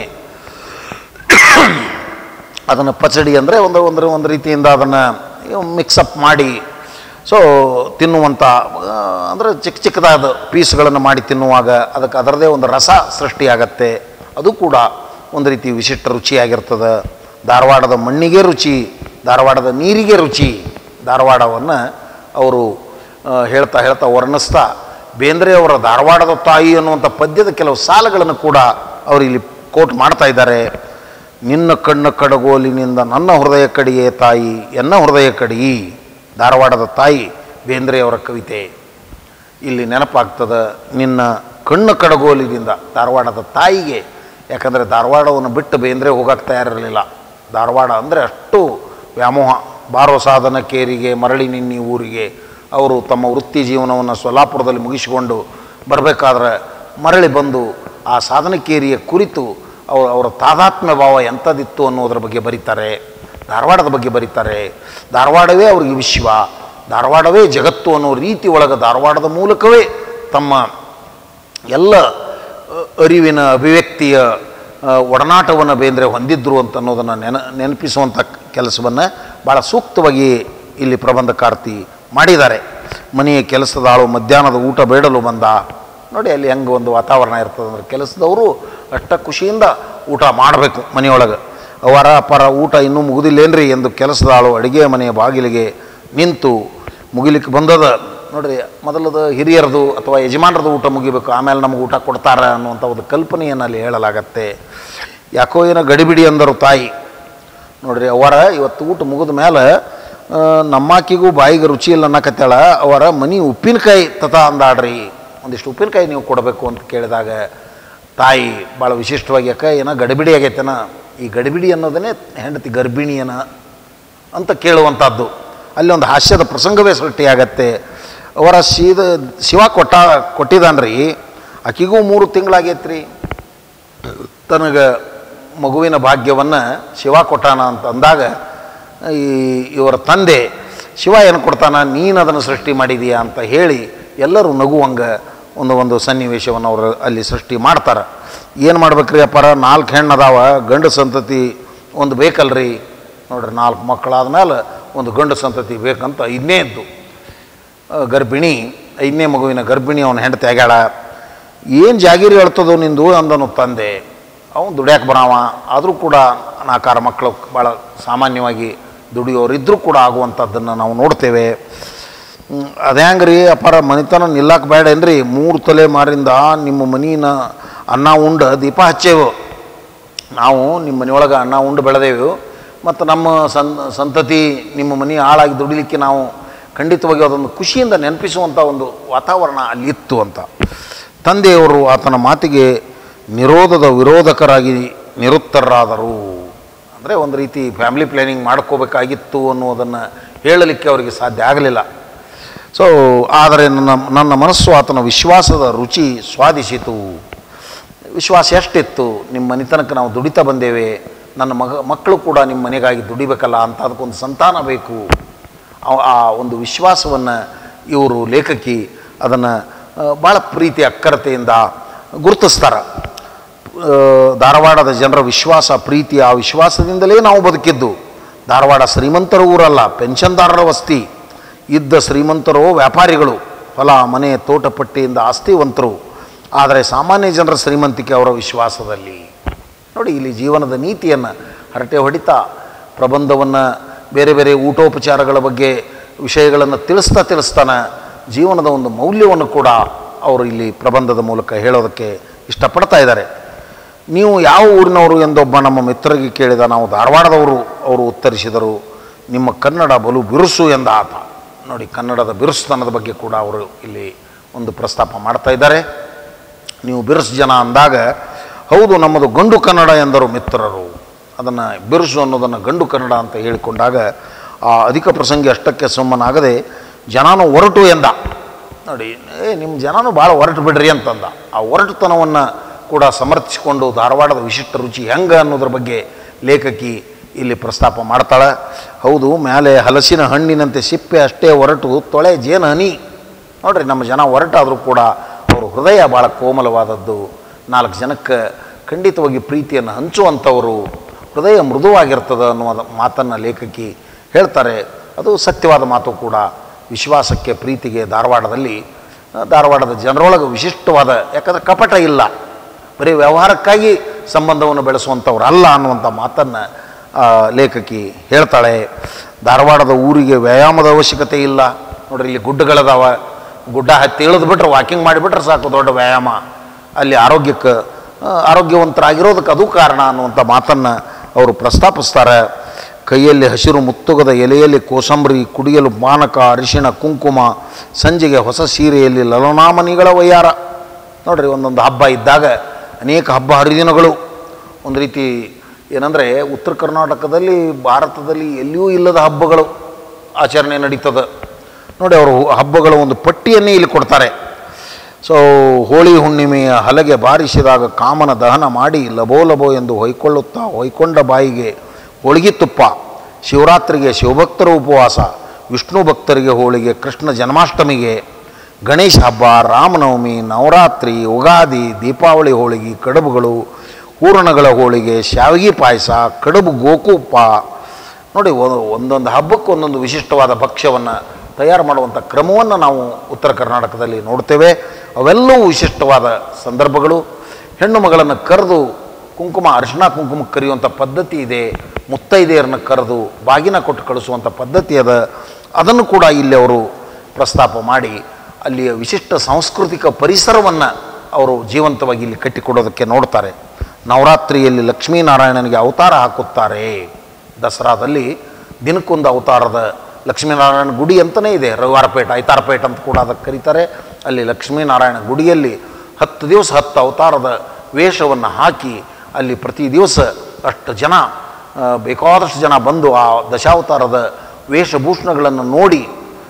ಅದನ್ನು ಪಚಡಿ ಅಂದರೆ ಒಂದು ಒಂದು ಒಂದು ರೀತಿಯಿಂದ ಅದನ್ನು ಮಿಕ್ಸಪ್ ಮಾಡಿ ಸೊ ತಿನ್ನುವಂಥ, ಅಂದರೆ ಚಿಕ್ಕ ಚಿಕ್ಕದಾದ ಪೀಸ್ಗಳನ್ನು ಮಾಡಿ ತಿನ್ನುವಾಗ ಅದಕ್ಕೆ ಅದರದೇ ಒಂದು ರಸ ಸೃಷ್ಟಿಯಾಗತ್ತೆ. ಅದು ಕೂಡ ಒಂದು ರೀತಿ ವಿಶಿಷ್ಟ ರುಚಿಯಾಗಿರ್ತದೆ. ಧಾರವಾಡದ ಮಣ್ಣಿಗೆ ರುಚಿ, ಧಾರವಾಡದ ನೀರಿಗೆ ರುಚಿ. ಧಾರವಾಡವನ್ನು ಅವರು ಹೇಳ್ತಾ ಹೇಳ್ತಾ ವರ್ಣಿಸ್ತಾ ಬೇಂದ್ರೆ ಅವರ ಧಾರವಾಡದ ತಾಯಿ ಅನ್ನುವಂಥ ಪದ್ಯದ ಕೆಲವು ಸಾಲುಗಳನ್ನು ಕೂಡ ಅವರು ಇಲ್ಲಿ ಕೋಟ್ ಮಾಡ್ತಾ ಇದ್ದಾರೆ. ನಿನ್ನ ಕಣ್ಣ ಕಡಗೋಲಿನಿಂದ ನನ್ನ ಹೃದಯ ಕಡಿಯೇ ತಾಯಿ ಎನ್ನ ಹೃದಯ ಕಡಿ. ಧಾರವಾಡದ ತಾಯಿ ಬೇಂದ್ರೆಯವರ ಕವಿತೆ ಇಲ್ಲಿ ನೆನಪಾಗ್ತದೆ. ನಿನ್ನ ಕಣ್ಣು ಕಡಗೋಲಿನಿಂದ ಧಾರವಾಡದ ತಾಯಿಗೆ, ಯಾಕಂದರೆ ಧಾರವಾಡವನ್ನು ಬಿಟ್ಟು ಬೇಂದ್ರೆ ಹೋಗಕ್ಕೆ ತಯಾರಿರಲಿಲ್ಲ. ಧಾರವಾಡ ಅಂದರೆ ಅಷ್ಟು ವ್ಯಾಮೋಹ. ಬಾರೋ ಸಾಧನ ಕೇರಿಗೆ ಮರಳಿ ನಿನ್ನಿ ಊರಿಗೆ. ಅವರು ತಮ್ಮ ವೃತ್ತಿ ಜೀವನವನ್ನು ಸೊಲ್ಲಾಪುರದಲ್ಲಿ ಮುಗಿಸಿಕೊಂಡು ಬರಬೇಕಾದ್ರೆ ಮರಳಿ ಬಂದು ಆ ಸಾಧನಕೇರಿಯ ಕುರಿತು ಅವರು ಅವರ ತಾದಾತ್ಮ್ಯ ಭಾವ ಎಂಥದಿತ್ತು ಅನ್ನೋದ್ರ ಬಗ್ಗೆ ಬರೀತಾರೆ. ಧಾರವಾಡದ ಬಗ್ಗೆ ಬರೀತಾರೆ. ಧಾರವಾಡವೇ ಅವ್ರಿಗೆ ವಿಶ್ವ, ಧಾರವಾಡವೇ ಜಗತ್ತು ಅನ್ನೋ ರೀತಿ ಒಳಗೆ ಧಾರವಾಡದ ಮೂಲಕವೇ ತಮ್ಮ ಎಲ್ಲ ಅರಿವಿನ ಅಭಿವ್ಯಕ್ತಿಯ ಒಡನಾಟವನ್ನು ಬೇಂದ್ರೆ ಹೊಂದಿದ್ರು ಅಂತ ಅನ್ನೋದನ್ನು ನೆನ ನೆನಪಿಸುವಂಥ ಕೆಲಸವನ್ನು ಭಾಳ ಸೂಕ್ತವಾಗಿ ಇಲ್ಲಿ ಪ್ರಬಂಧಕಾರ್ತಿ ಮಾಡಿದ್ದಾರೆ. ಮನೆಯ ಕೆಲಸದ ಆಳು ಮಧ್ಯಾಹ್ನದ ಊಟ ಬೇಡಲು ಬಂದ. ನೋಡಿ ಅಲ್ಲಿ ಹೆಂಗೆ ಒಂದು ವಾತಾವರಣ ಇರ್ತದೆ ಅಂದರೆ, ಕೆಲಸದವರು ಅಷ್ಟ ಖುಷಿಯಿಂದ ಊಟ ಮಾಡಬೇಕು ಮನೆಯೊಳಗೆ. ಅವರ ಪರ ಊಟ ಇನ್ನೂ ಮುಗಿದಿಲ್ಲೇನ್ರಿ ಎಂದು ಕೆಲಸದ ಆಳು ಅಡುಗೆ ಮನೆಯ ಬಾಗಿಲಿಗೆ ನಿಂತು ಮುಗಿಲಿಕ್ಕೆ ಬಂದದ. ನೋಡಿರಿ, ಮೊದಲದ ಹಿರಿಯರದು ಅಥವಾ ಯಜಮಾನರದು ಊಟ ಮುಗಿಬೇಕು, ಆಮೇಲೆ ನಮಗೆ ಊಟ ಕೊಡ್ತಾರೆ ಅನ್ನುವಂಥ ಒಂದು ಕಲ್ಪನೆಯನ್ನು ಅಲ್ಲಿ ಹೇಳಲಾಗತ್ತೆ. ಯಾಕೋ ಏನೋ ಗಡಿಬಿಡಿ ಅಂದರು ತಾಯಿ. ನೋಡಿರಿ, ಅವರ ಇವತ್ತು ಊಟ ಮುಗಿದ ಮೇಲೆ ನಮ್ಮಾಕಿಗೂ ಬಾಯಿಗೆ ರುಚಿ ಇಲ್ಲ ಅನ್ನಕತ್ತಾಳ. ಅವರ ಮನೆ ಉಪ್ಪಿನಕಾಯಿ ತತ ಅಂದಾಡ್ರಿ, ಒಂದಿಷ್ಟು ಉಪ್ಪಿನಕಾಯಿ ನೀವು ಕೊಡಬೇಕು ಅಂತ ಕೇಳಿದಾಗ ತಾಯಿ ಭಾಳ ವಿಶಿಷ್ಟವಾಗಿ, ಯಾಕೆ ಏನೋ ಗಡಿಬಿಡಿ ಆಗೈತೆನ, ಈ ಗಡಿಬಿಡಿ ಅನ್ನೋದನ್ನೇ ಹೆಂಡತಿ ಗರ್ಭಿಣಿಯನ ಅಂತ ಕೇಳುವಂಥದ್ದು. ಅಲ್ಲಿ ಒಂದು ಹಾಸ್ಯದ ಪ್ರಸಂಗವೇ ಸೃಷ್ಟಿಯಾಗತ್ತೆ. ಅವರ ಸೀದ ಶಿವ ಕೊಟ್ಟ ಕೊಟ್ಟಿದ್ದಾನ್ರಿ, ಆಕಿಗೂ ಮೂರು ತಿಂಗಳಾಗೈತ್ರಿ, ತನಗೆ ಮಗುವಿನ ಭಾಗ್ಯವನ್ನು ಶಿವ ಕೊಟ್ಟಾನ ಅಂತ ಅಂದಾಗ ಈ ಇವರ ತಂದೆ ಶಿವ ಏನು ಕೊಡ್ತಾನ, ನೀನು ಅದನ್ನು ಸೃಷ್ಟಿ ಮಾಡಿದೀಯಾ ಅಂತ ಹೇಳಿ ಎಲ್ಲರೂ ನಗುವಂಗೆ ಒಂದು ಒಂದು ಸನ್ನಿವೇಶವನ್ನು ಅವರು ಅಲ್ಲಿ ಸೃಷ್ಟಿ ಮಾಡ್ತಾರೆ. ಏನು ಮಾಡ್ಬೇಕ್ರಿ ಅಪ್ಪಾರ, ನಾಲ್ಕು ಹೆಣ್ಣು ಅದಾವ, ಗಂಡು ಸಂತತಿ ಒಂದು ಬೇಕಲ್ರಿ. ನೋಡ್ರಿ, ನಾಲ್ಕು ಮಕ್ಕಳಾದ ಮೇಲೆ ಒಂದು ಗಂಡು ಸಂತತಿ ಬೇಕಂತ ಐದನೇ ಇದ್ದು ಗರ್ಭಿಣಿ, ಐದನೇ ಮಗುವಿನ ಗರ್ಭಿಣಿ ಅವನ ಹೆಂಡತಿ ಆಗ್ಯಾಳ. ಏನು ಜಾಗೀರಿ ಹೇಳ್ತದೋ ನಿಂದು ಅಂದನು ತಂದೆ. ಅವನು ದುಡ್ಯಾಕೆ ಬರಾವ, ಆದರೂ ಕೂಡ ನಾಲ್ಕಾರು ಮಕ್ಕಳು ಭಾಳ ಸಾಮಾನ್ಯವಾಗಿ ದುಡಿಯೋರಿದ್ದರೂ ಕೂಡ ಆಗುವಂಥದ್ದನ್ನು ನಾವು ನೋಡ್ತೇವೆ. ಅದೇ ಹಂಗ್ರಿ ಅಪ್ಪಾರ, ಮನಿತನ ನಿಲ್ಲಕ್ಕೆ ಬೇಡ ಏನ್ರಿ, ಮೂರು ತಲೆ ಮಾರಿಂದ ನಿಮ್ಮ ಮನಿನ ಅನ್ನ ಉಂಡು ದೀಪ ಹಚ್ಚೇವು. ನಾವು ನಿಮ್ಮ ಮನೆಯೊಳಗೆ ಅನ್ನ ಉಂಡು ಬೆಳೆದೇವು, ಮತ್ತು ನಮ್ಮ ಸನ್ ಸಂತತಿ ನಿಮ್ಮ ಮನೆ ಹಾಳಾಗಿ ದುಡಿಲಿಕ್ಕೆ ನಾವು ಖಂಡಿತವಾಗಿ ಅದೊಂದು ಖುಷಿಯಿಂದ ನೆನಪಿಸುವಂಥ ಒಂದು ವಾತಾವರಣ ಅಲ್ಲಿತ್ತು ಅಂತ. ತಂದೆಯವರು ಆತನ ಮಾತಿಗೆ ನಿರೋಧದ ವಿರೋಧಕರಾಗಿ ನಿರುತ್ತರರಾದರು. ಅಂದರೆ ಒಂದು ರೀತಿ ಫ್ಯಾಮಿಲಿ ಪ್ಲ್ಯಾನಿಂಗ್ ಮಾಡ್ಕೋಬೇಕಾಗಿತ್ತು ಅನ್ನೋದನ್ನು ಹೇಳಲಿಕ್ಕೆ ಅವರಿಗೆ ಸಾಧ್ಯ ಆಗಲಿಲ್ಲ. ಸೊ ಆದರೆ ನನ್ನ ನನ್ನ ಮನಸ್ಸು ಆತನ ವಿಶ್ವಾಸದ ರುಚಿ ಸ್ವಾದಿಸಿತು. ವಿಶ್ವಾಸ ಎಷ್ಟಿತ್ತು, ನಿಮ್ಮ ಮನೆತನಕ್ಕೆ ನಾವು ದುಡಿತಾ ಬಂದೇವೆ, ನನ್ನ ಮಗ ಮಕ್ಕಳು ಕೂಡ ನಿಮ್ಮ ಮನೆಗಾಗಿ ದುಡಿಬೇಕಲ್ಲ ಅಂತ, ಅದಕ್ಕೊಂದು ಸಂತಾನ ಬೇಕು. ಆ ಒಂದು ವಿಶ್ವಾಸವನ್ನು ಇವರು ಲೇಖಕಿ ಅದನ್ನು ಭಾಳ ಪ್ರೀತಿ ಅಕ್ಕರತೆಯಿಂದ ಗುರುತಿಸ್ತಾರೆ. ಧಾರವಾಡದ ಜನರ ವಿಶ್ವಾಸ, ಪ್ರೀತಿ, ಆ ವಿಶ್ವಾಸದಿಂದಲೇ ನಾವು ಬದುಕಿದ್ದು. ಧಾರವಾಡ ಶ್ರೀಮಂತರ ಊರಲ್ಲ, ಪೆನ್ಷನ್ದಾರರ ವಸ್ತಿ. ಇದ್ದ ಶ್ರೀಮಂತರು ವ್ಯಾಪಾರಿಗಳು, ಹೊಲ ಮನೆ ತೋಟಪಟ್ಟಿಯಿಂದ ಆಸ್ತಿವಂತರು. ಆದರೆ ಸಾಮಾನ್ಯ ಜನರ ಶ್ರೀಮಂತಿಕೆ ಅವರ ವಿಶ್ವಾಸದಲ್ಲಿ. ನೋಡಿ, ಇಲ್ಲಿ ಜೀವನದ ನೀತಿಯನ್ನು ಹರಟೆ ಹೊಡಿತಾ ಪ್ರಬಂಧವನ್ನು, ಬೇರೆ ಬೇರೆ ಊಟೋಪಚಾರಗಳ ಬಗ್ಗೆ ವಿಷಯಗಳನ್ನು ತಿಳಿಸ್ತಾ ತಿಳಿಸ್ತಾನೆ ಜೀವನದ ಒಂದು ಮೌಲ್ಯವನ್ನು ಕೂಡ ಅವರು ಇಲ್ಲಿ ಪ್ರಬಂಧದ ಮೂಲಕ ಹೇಳೋದಕ್ಕೆ ಇಷ್ಟಪಡ್ತಾ ಇದ್ದಾರೆ. ನೀವು ಯಾವ ಊರಿನವರು ಎಂದೊಬ್ಬ ನಮ್ಮ ಮಿತ್ರರಿಗೆ ಕೇಳಿದ. ನಾವು ಧಾರವಾಡದವರು. ಅವರು ಉತ್ತರಿಸಿದರು, ನಿಮ್ಮ ಕನ್ನಡ ಬಲು ಬಿರುಸು ಎಂದ ಆತ. ನೋಡಿ, ಕನ್ನಡದ ಬಿರುಸುತನದ ಬಗ್ಗೆ ಕೂಡ ಅವರು ಇಲ್ಲಿ ಒಂದು ಪ್ರಸ್ತಾಪ ಮಾಡ್ತಾ ಇದ್ದಾರೆ. ನೀವು ಬಿರುಸು ಜನ ಅಂದಾಗ, ಹೌದು ನಮ್ಮದು ಗಂಡು ಕನ್ನಡ ಎಂದರು ಮಿತ್ರರು. ಅದನ್ನು ಬಿರುಸು ಅನ್ನೋದನ್ನು ಗಂಡು ಕನ್ನಡ ಅಂತ ಹೇಳಿಕೊಂಡಾಗ ಆ ಅಧಿಕ ಪ್ರಸಂಗಿ ಅಷ್ಟಕ್ಕೆ ಸುಮ್ಮನಾಗದೆ ಜನನೂ ಒರಟು ಎಂದ. ನೋಡಿ, ಏ ನಿಮ್ಮ ಜನನೂ ಭಾಳ ಹೊರಟು ಬಿಡ್ರಿ ಅಂತಂದ. ಆ ಒರಟುತನವನ್ನು ಕೂಡ ಸಮರ್ಥಿಸಿಕೊಂಡು ಧಾರವಾಡದ ವಿಶಿಷ್ಟ ರುಚಿ ಹೆಂಗೆ ಅನ್ನೋದ್ರ ಬಗ್ಗೆ ಲೇಖಕಿ ಇಲ್ಲಿ ಪ್ರಸ್ತಾಪ ಮಾಡ್ತಾಳೆ. ಹೌದು, ಮೇಲೆ ಹಲಸಿನ ಹಣ್ಣಿನಂತೆ ಸಿಪ್ಪೆ ಅಷ್ಟೇ ಹೊರಟು, ತೊಳೆ ಜೇನು ಹನಿ. ನೋಡ್ರಿ, ನಮ್ಮ ಜನ ಹೊರಟಾದರೂ ಕೂಡ ಅವರು ಹೃದಯ ಭಾಳ ಕೋಮಲವಾದದ್ದು. ನಾಲ್ಕು ಜನಕ್ಕೆ ಖಂಡಿತವಾಗಿ ಪ್ರೀತಿಯನ್ನು ಹಂಚುವಂಥವರು, ಹೃದಯ ಮೃದುವಾಗಿರ್ತದೆ ಅನ್ನುವ ಮಾತನ್ನು ಲೇಖಕಿ ಹೇಳ್ತಾರೆ. ಅದು ಸತ್ಯವಾದ ಮಾತು ಕೂಡ. ವಿಶ್ವಾಸಕ್ಕೆ, ಪ್ರೀತಿಗೆ ಧಾರವಾಡದಲ್ಲಿ, ಧಾರವಾಡದ ಜನರೊಳಗೆ ವಿಶಿಷ್ಟವಾದ, ಯಾಕಂದರೆ ಕಪಟ ಇಲ್ಲ, ಬರೀ ವ್ಯವಹಾರಕ್ಕಾಗಿ ಸಂಬಂಧವನ್ನು ಬೆಳೆಸುವಂಥವ್ರು ಅಲ್ಲ ಅನ್ನುವಂಥ ಮಾತನ್ನು ಲೇಖಕಿ ಹೇಳ್ತಾಳೆ. ಧಾರವಾಡದ ಊರಿಗೆ ವ್ಯಾಯಾಮದ ಅವಶ್ಯಕತೆ ಇಲ್ಲ. ನೋಡ್ರಿ, ಇಲ್ಲಿ ಗುಡ್ಡಗಳದಾವ, ಗುಡ್ಡ ಹತ್ತಿ ಇಳಿದು ಬಿಟ್ರೆ, ವಾಕಿಂಗ್ ಮಾಡಿಬಿಟ್ರೆ ಸಾಕು, ದೊಡ್ಡ ವ್ಯಾಯಾಮ. ಅಲ್ಲಿ ಆರೋಗ್ಯಕ್ಕೆ ಆರೋಗ್ಯವಂತರಾಗಿರೋದಕ್ಕೆ ಅದು ಕಾರಣ ಅನ್ನುವಂಥ ಮಾತನ್ನು ಅವರು ಪ್ರಸ್ತಾಪಿಸ್ತಾರೆ. ಕೈಯಲ್ಲಿ ಹಸಿರು ಮುತ್ತುಗದ ಎಲೆಯಲ್ಲಿ ಕೋಸಂಬರಿ, ಕುಡಿಯಲು ಪಾನಕ, ಅರಿಶಿಣ, ಕುಂಕುಮ, ಸಂಜೆಗೆ ಹೊಸ ಸೀರೆಯಲ್ಲಿ ಲಲನಾಮನಿಗಳ ವಯ್ಯಾರ. ನೋಡ್ರಿ, ಒಂದೊಂದು ಹಬ್ಬ ಇದ್ದಾಗ ಅನೇಕ ಹಬ್ಬ ಹರಿದಿನಗಳು ಒಂದು ರೀತಿ ಏನಂದರೆ ಉತ್ತರ ಕರ್ನಾಟಕದಲ್ಲಿ ಭಾರತದಲ್ಲಿ ಎಲ್ಲಿಯೂ ಇಲ್ಲದ ಹಬ್ಬಗಳು ಆಚರಣೆ ನಡೀತದೆ ನೋಡಿ. ಅವರು ಹಬ್ಬಗಳ ಒಂದು ಪಟ್ಟಿಯನ್ನೇ ಇಲ್ಲಿ ಕೊಡ್ತಾರೆ. ಸೊ ಹೋಳಿ ಹುಣ್ಣಿಮೆಯ ಹಲಗೆ ಬಾರಿಸಿದಾಗ ಕಾಮನ ದಹನ ಮಾಡಿ ಲಬೋ ಲಬೋ ಎಂದು ಹೊಯ್ಕೊಳ್ಳುತ್ತಾ ಹೊಯ್ಕೊಂಡ ಬಾಯಿಗೆ ಹೋಳಿಗೆ ತುಪ್ಪ. ಶಿವರಾತ್ರಿಗೆ ಶಿವಭಕ್ತರ ಉಪವಾಸ, ವಿಷ್ಣು ಭಕ್ತರಿಗೆ ಹೋಳಿಗೆ, ಕೃಷ್ಣ ಜನ್ಮಾಷ್ಟಮಿಗೆ, ಗಣೇಶ ಹಬ್ಬ, ರಾಮನವಮಿ, ನವರಾತ್ರಿ, ಯುಗಾದಿ, ದೀಪಾವಳಿ ಹೋಳಿಗೆ, ಕಡುಬುಗಳು, ಹೂರಣಗಳ ಹೋಳಿಗೆ, ಶಾವಿಗೆ ಪಾಯಸ, ಕಡುಬು ಗೋಕುಪ್ಪ. ನೋಡಿ, ಒಂದೊಂದು ಹಬ್ಬಕ್ಕೆ ಒಂದೊಂದು ವಿಶಿಷ್ಟವಾದ ಭಕ್ಷ್ಯವನ್ನು ತಯಾರು ಮಾಡುವಂಥ ಕ್ರಮವನ್ನು ನಾವು ಉತ್ತರ ಕರ್ನಾಟಕದಲ್ಲಿ ನೋಡ್ತೇವೆ. ಅವೆಲ್ಲವೂ ವಿಶಿಷ್ಟವಾದ ಸಂದರ್ಭಗಳು. ಹೆಣ್ಣು ಮಗಳನ್ನು ಕರೆದು ಕುಂಕುಮ, ಅರಿಶಿಣ ಕುಂಕುಮಕ್ಕೆ ಕರೆಯುವಂಥ ಪದ್ಧತಿ ಇದೆ. ಮುತ್ತೈದೆಯರನ್ನು ಕರೆದು ಬಾಗಿನ ಕೊಟ್ಟು ಕಳಿಸುವಂಥ ಪದ್ಧತಿ ಅದ. ಅದನ್ನು ಕೂಡ ಇಲ್ಲಿ ಅವರು ಪ್ರಸ್ತಾಪ ಮಾಡಿ ಅಲ್ಲಿಯ ವಿಶಿಷ್ಟ ಸಾಂಸ್ಕೃತಿಕ ಪರಿಸರವನ್ನು ಅವರು ಜೀವಂತವಾಗಿ ಇಲ್ಲಿ ಕಟ್ಟಿಕೊಡೋದಕ್ಕೆ ನೋಡ್ತಾರೆ. ನವರಾತ್ರಿಯಲ್ಲಿ ಲಕ್ಷ್ಮೀನಾರಾಯಣನಿಗೆ ಅವತಾರ ಹಾಕುತ್ತಾರೆ. ದಸರಾದಲ್ಲಿ ದಿನಕ್ಕೊಂದು ಅವತಾರದ ಲಕ್ಷ್ಮೀನಾರಾಯಣ ಗುಡಿ ಅಂತಲೇ ಇದೆ. ರವಿವಾರಪೇಟ, ಐತಾರಪೇಟ ಅಂತ ಕೂಡ ಅದಕ್ಕೆ ಕರೀತಾರೆ. ಅಲ್ಲಿ ಲಕ್ಷ್ಮೀನಾರಾಯಣ ಗುಡಿಯಲ್ಲಿ ಹತ್ತು ದಿವಸ ಹತ್ತು ಅವತಾರದ ವೇಷವನ್ನು ಹಾಕಿ ಅಲ್ಲಿ ಪ್ರತಿ ದಿವಸ ಅಷ್ಟು ಜನ, ಬೇಕಾದಷ್ಟು ಜನ ಬಂದು ಆ ದಶಾವತಾರದ ವೇಷಭೂಷಣಗಳನ್ನು ನೋಡಿ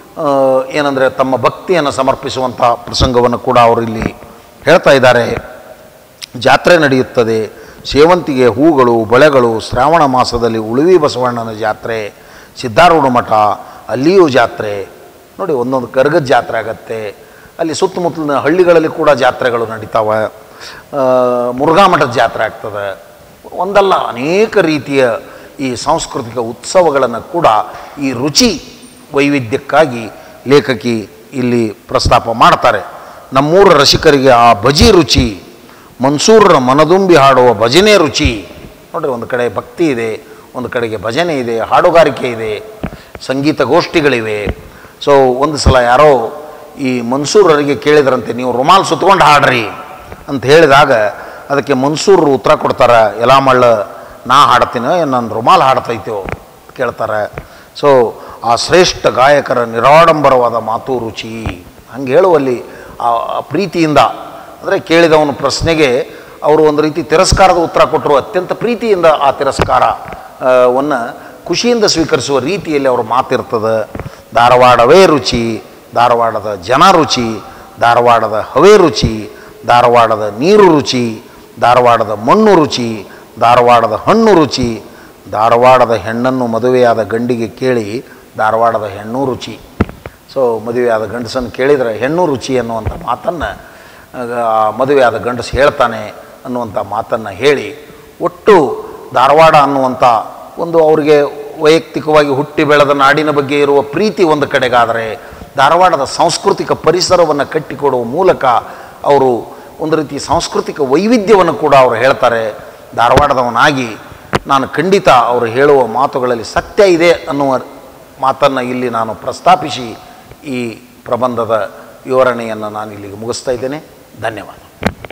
ಏನಂದರೆ ತಮ್ಮ ಭಕ್ತಿಯನ್ನು ಸಮರ್ಪಿಸುವಂಥ ಪ್ರಸಂಗವನ್ನು ಕೂಡ ಅವರು ಇಲ್ಲಿ ಹೇಳ್ತಾ ಇದ್ದಾರೆ. ಜಾತ್ರೆ ನಡೆಯುತ್ತದೆ. ಸೇವಂತಿಗೆ ಹೂಗಳು, ಬಳೆಗಳು. ಶ್ರಾವಣ ಮಾಸದಲ್ಲಿ ಉಳುವಿ ಬಸವಣ್ಣನ ಜಾತ್ರೆ, ಸಿದ್ಧಾರೂಢ ಮಠ, ಅಲ್ಲಿಯೂ ಜಾತ್ರೆ ನೋಡಿ. ಒಂದೊಂದು ಕರ್ಗದ ಜಾತ್ರೆ ಆಗತ್ತೆ. ಅಲ್ಲಿ ಸುತ್ತಮುತ್ತಲಿನ ಹಳ್ಳಿಗಳಲ್ಲಿ ಕೂಡ ಜಾತ್ರೆಗಳು ನಡೀತಾವೆ. ಮುರುಘಾ ಮಠದ ಜಾತ್ರೆ ಆಗ್ತದೆ. ಒಂದಲ್ಲ ಅನೇಕ ರೀತಿಯ ಈ ಸಾಂಸ್ಕೃತಿಕ ಉತ್ಸವಗಳನ್ನು ಕೂಡ ಈ ರುಚಿ ವೈವಿಧ್ಯಕ್ಕಾಗಿ ಲೇಖಕಿ ಇಲ್ಲಿ ಪ್ರಸ್ತಾಪ ಮಾಡ್ತಾರೆ. ನಮ್ಮೂರ ರಸಿಕರಿಗೆ ಆ ಬಜಿ ರುಚಿ, ಮನ್ಸೂರರ ಮನದುಂಬಿ ಹಾಡುವ ಭಜನೆ ರುಚಿ. ನೋಡ್ರಿ, ಒಂದು ಕಡೆ ಭಕ್ತಿ ಇದೆ, ಒಂದು ಕಡೆಗೆ ಭಜನೆ ಇದೆ, ಹಾಡುಗಾರಿಕೆ ಇದೆ, ಸಂಗೀತ ಗೋಷ್ಠಿಗಳಿವೆ. ಸೊ ಒಂದು ಸಲ ಯಾರೋ ಈ ಮನ್ಸೂರರಿಗೆ ಕೇಳಿದ್ರಂತೆ, ನೀವು ರುಮಾಲ್ ಸುತ್ಕೊಂಡು ಹಾಡ್ರಿ ಅಂತ ಹೇಳಿದಾಗ ಅದಕ್ಕೆ ಮನ್ಸೂರರು ಉತ್ತರ ಕೊಡ್ತಾರೆ, ಎಲ್ಲ ಮಳ್ಳ ನಾ ಹಾಡ್ತೀನೋ ಏನು ನನ್ನ ರುಮಾಲ್ ಹಾಡ್ತೈತೋ ಕೇಳ್ತಾರೆ. ಸೊ ಆ ಶ್ರೇಷ್ಠ ಗಾಯಕರ ನಿರಾಡಂಬರವಾದ ಮಾತು ರುಚಿ ಹಂಗೆ ಹೇಳುವಲ್ಲಿ ಆ ಪ್ರೀತಿಯಿಂದ, ಅಂದರೆ ಕೇಳಿದವನ ಪ್ರಶ್ನೆಗೆ ಅವರು ಒಂದು ರೀತಿ ತಿರಸ್ಕಾರದ ಉತ್ತರ ಕೊಟ್ಟರು. ಅತ್ಯಂತ ಪ್ರೀತಿಯಿಂದ ಆ ತಿರಸ್ಕಾರವನ್ನು ಖುಷಿಯಿಂದ ಸ್ವೀಕರಿಸುವ ರೀತಿಯಲ್ಲಿ ಅವರು ಮಾತಿರ್ತದೆ. ಧಾರವಾಡವೇ ರುಚಿ, ಧಾರವಾಡದ ಜನ ರುಚಿ, ಧಾರವಾಡದ ಹವೆ ರುಚಿ, ಧಾರವಾಡದ ನೀರು ರುಚಿ, ಧಾರವಾಡದ ಮಣ್ಣು ರುಚಿ, ಧಾರವಾಡದ ಹಣ್ಣು ರುಚಿ, ಧಾರವಾಡದ ಹೆಣ್ಣನ್ನು ಮದುವೆಯಾದ ಗಂಡಿಗೆ ಕೇಳಿ ಧಾರವಾಡದ ಹೆಣ್ಣು ರುಚಿ. ಸೊ ಮದುವೆಯಾದ ಗಂಡಸನ್ನು ಕೇಳಿದರೆ ಹೆಣ್ಣು ರುಚಿ ಅನ್ನುವಂಥ ಮಾತನ್ನು ಮದುವೆಯಾದ ಗಂಡಸು ಹೇಳ್ತಾನೆ ಅನ್ನುವಂಥ ಮಾತನ್ನು ಹೇಳಿ, ಒಟ್ಟು ಧಾರವಾಡ ಅನ್ನುವಂಥ ಒಂದು ಅವರಿಗೆ ವೈಯಕ್ತಿಕವಾಗಿ ಹುಟ್ಟಿ ಬೆಳೆದ ನಾಡಿನ ಬಗ್ಗೆ ಇರುವ ಪ್ರೀತಿ ಒಂದು ಕಡೆಗಾದರೆ, ಧಾರವಾಡದ ಸಾಂಸ್ಕೃತಿಕ ಪರಿಸರವನ್ನು ಕಟ್ಟಿಕೊಡುವ ಮೂಲಕ ಅವರು ಒಂದು ರೀತಿ ಸಾಂಸ್ಕೃತಿಕ ವೈವಿಧ್ಯವನ್ನು ಕೂಡ ಅವರು ಹೇಳ್ತಾರೆ. ಧಾರವಾಡದವನಾಗಿ ನಾನು ಖಂಡಿತ ಅವರು ಹೇಳುವ ಮಾತುಗಳಲ್ಲಿ ಸತ್ಯ ಇದೆ ಅನ್ನುವ ಮಾತನ್ನು ಇಲ್ಲಿ ನಾನು ಪ್ರಸ್ತಾಪಿಸಿ ಈ ಪ್ರಬಂಧದ ವಿವರಣೆಯನ್ನು ನಾನು ಇಲ್ಲಿಗೆ ಮುಗಿಸ್ತಾ ಇದ್ದೇನೆ. ಧನ್ಯವಾದ.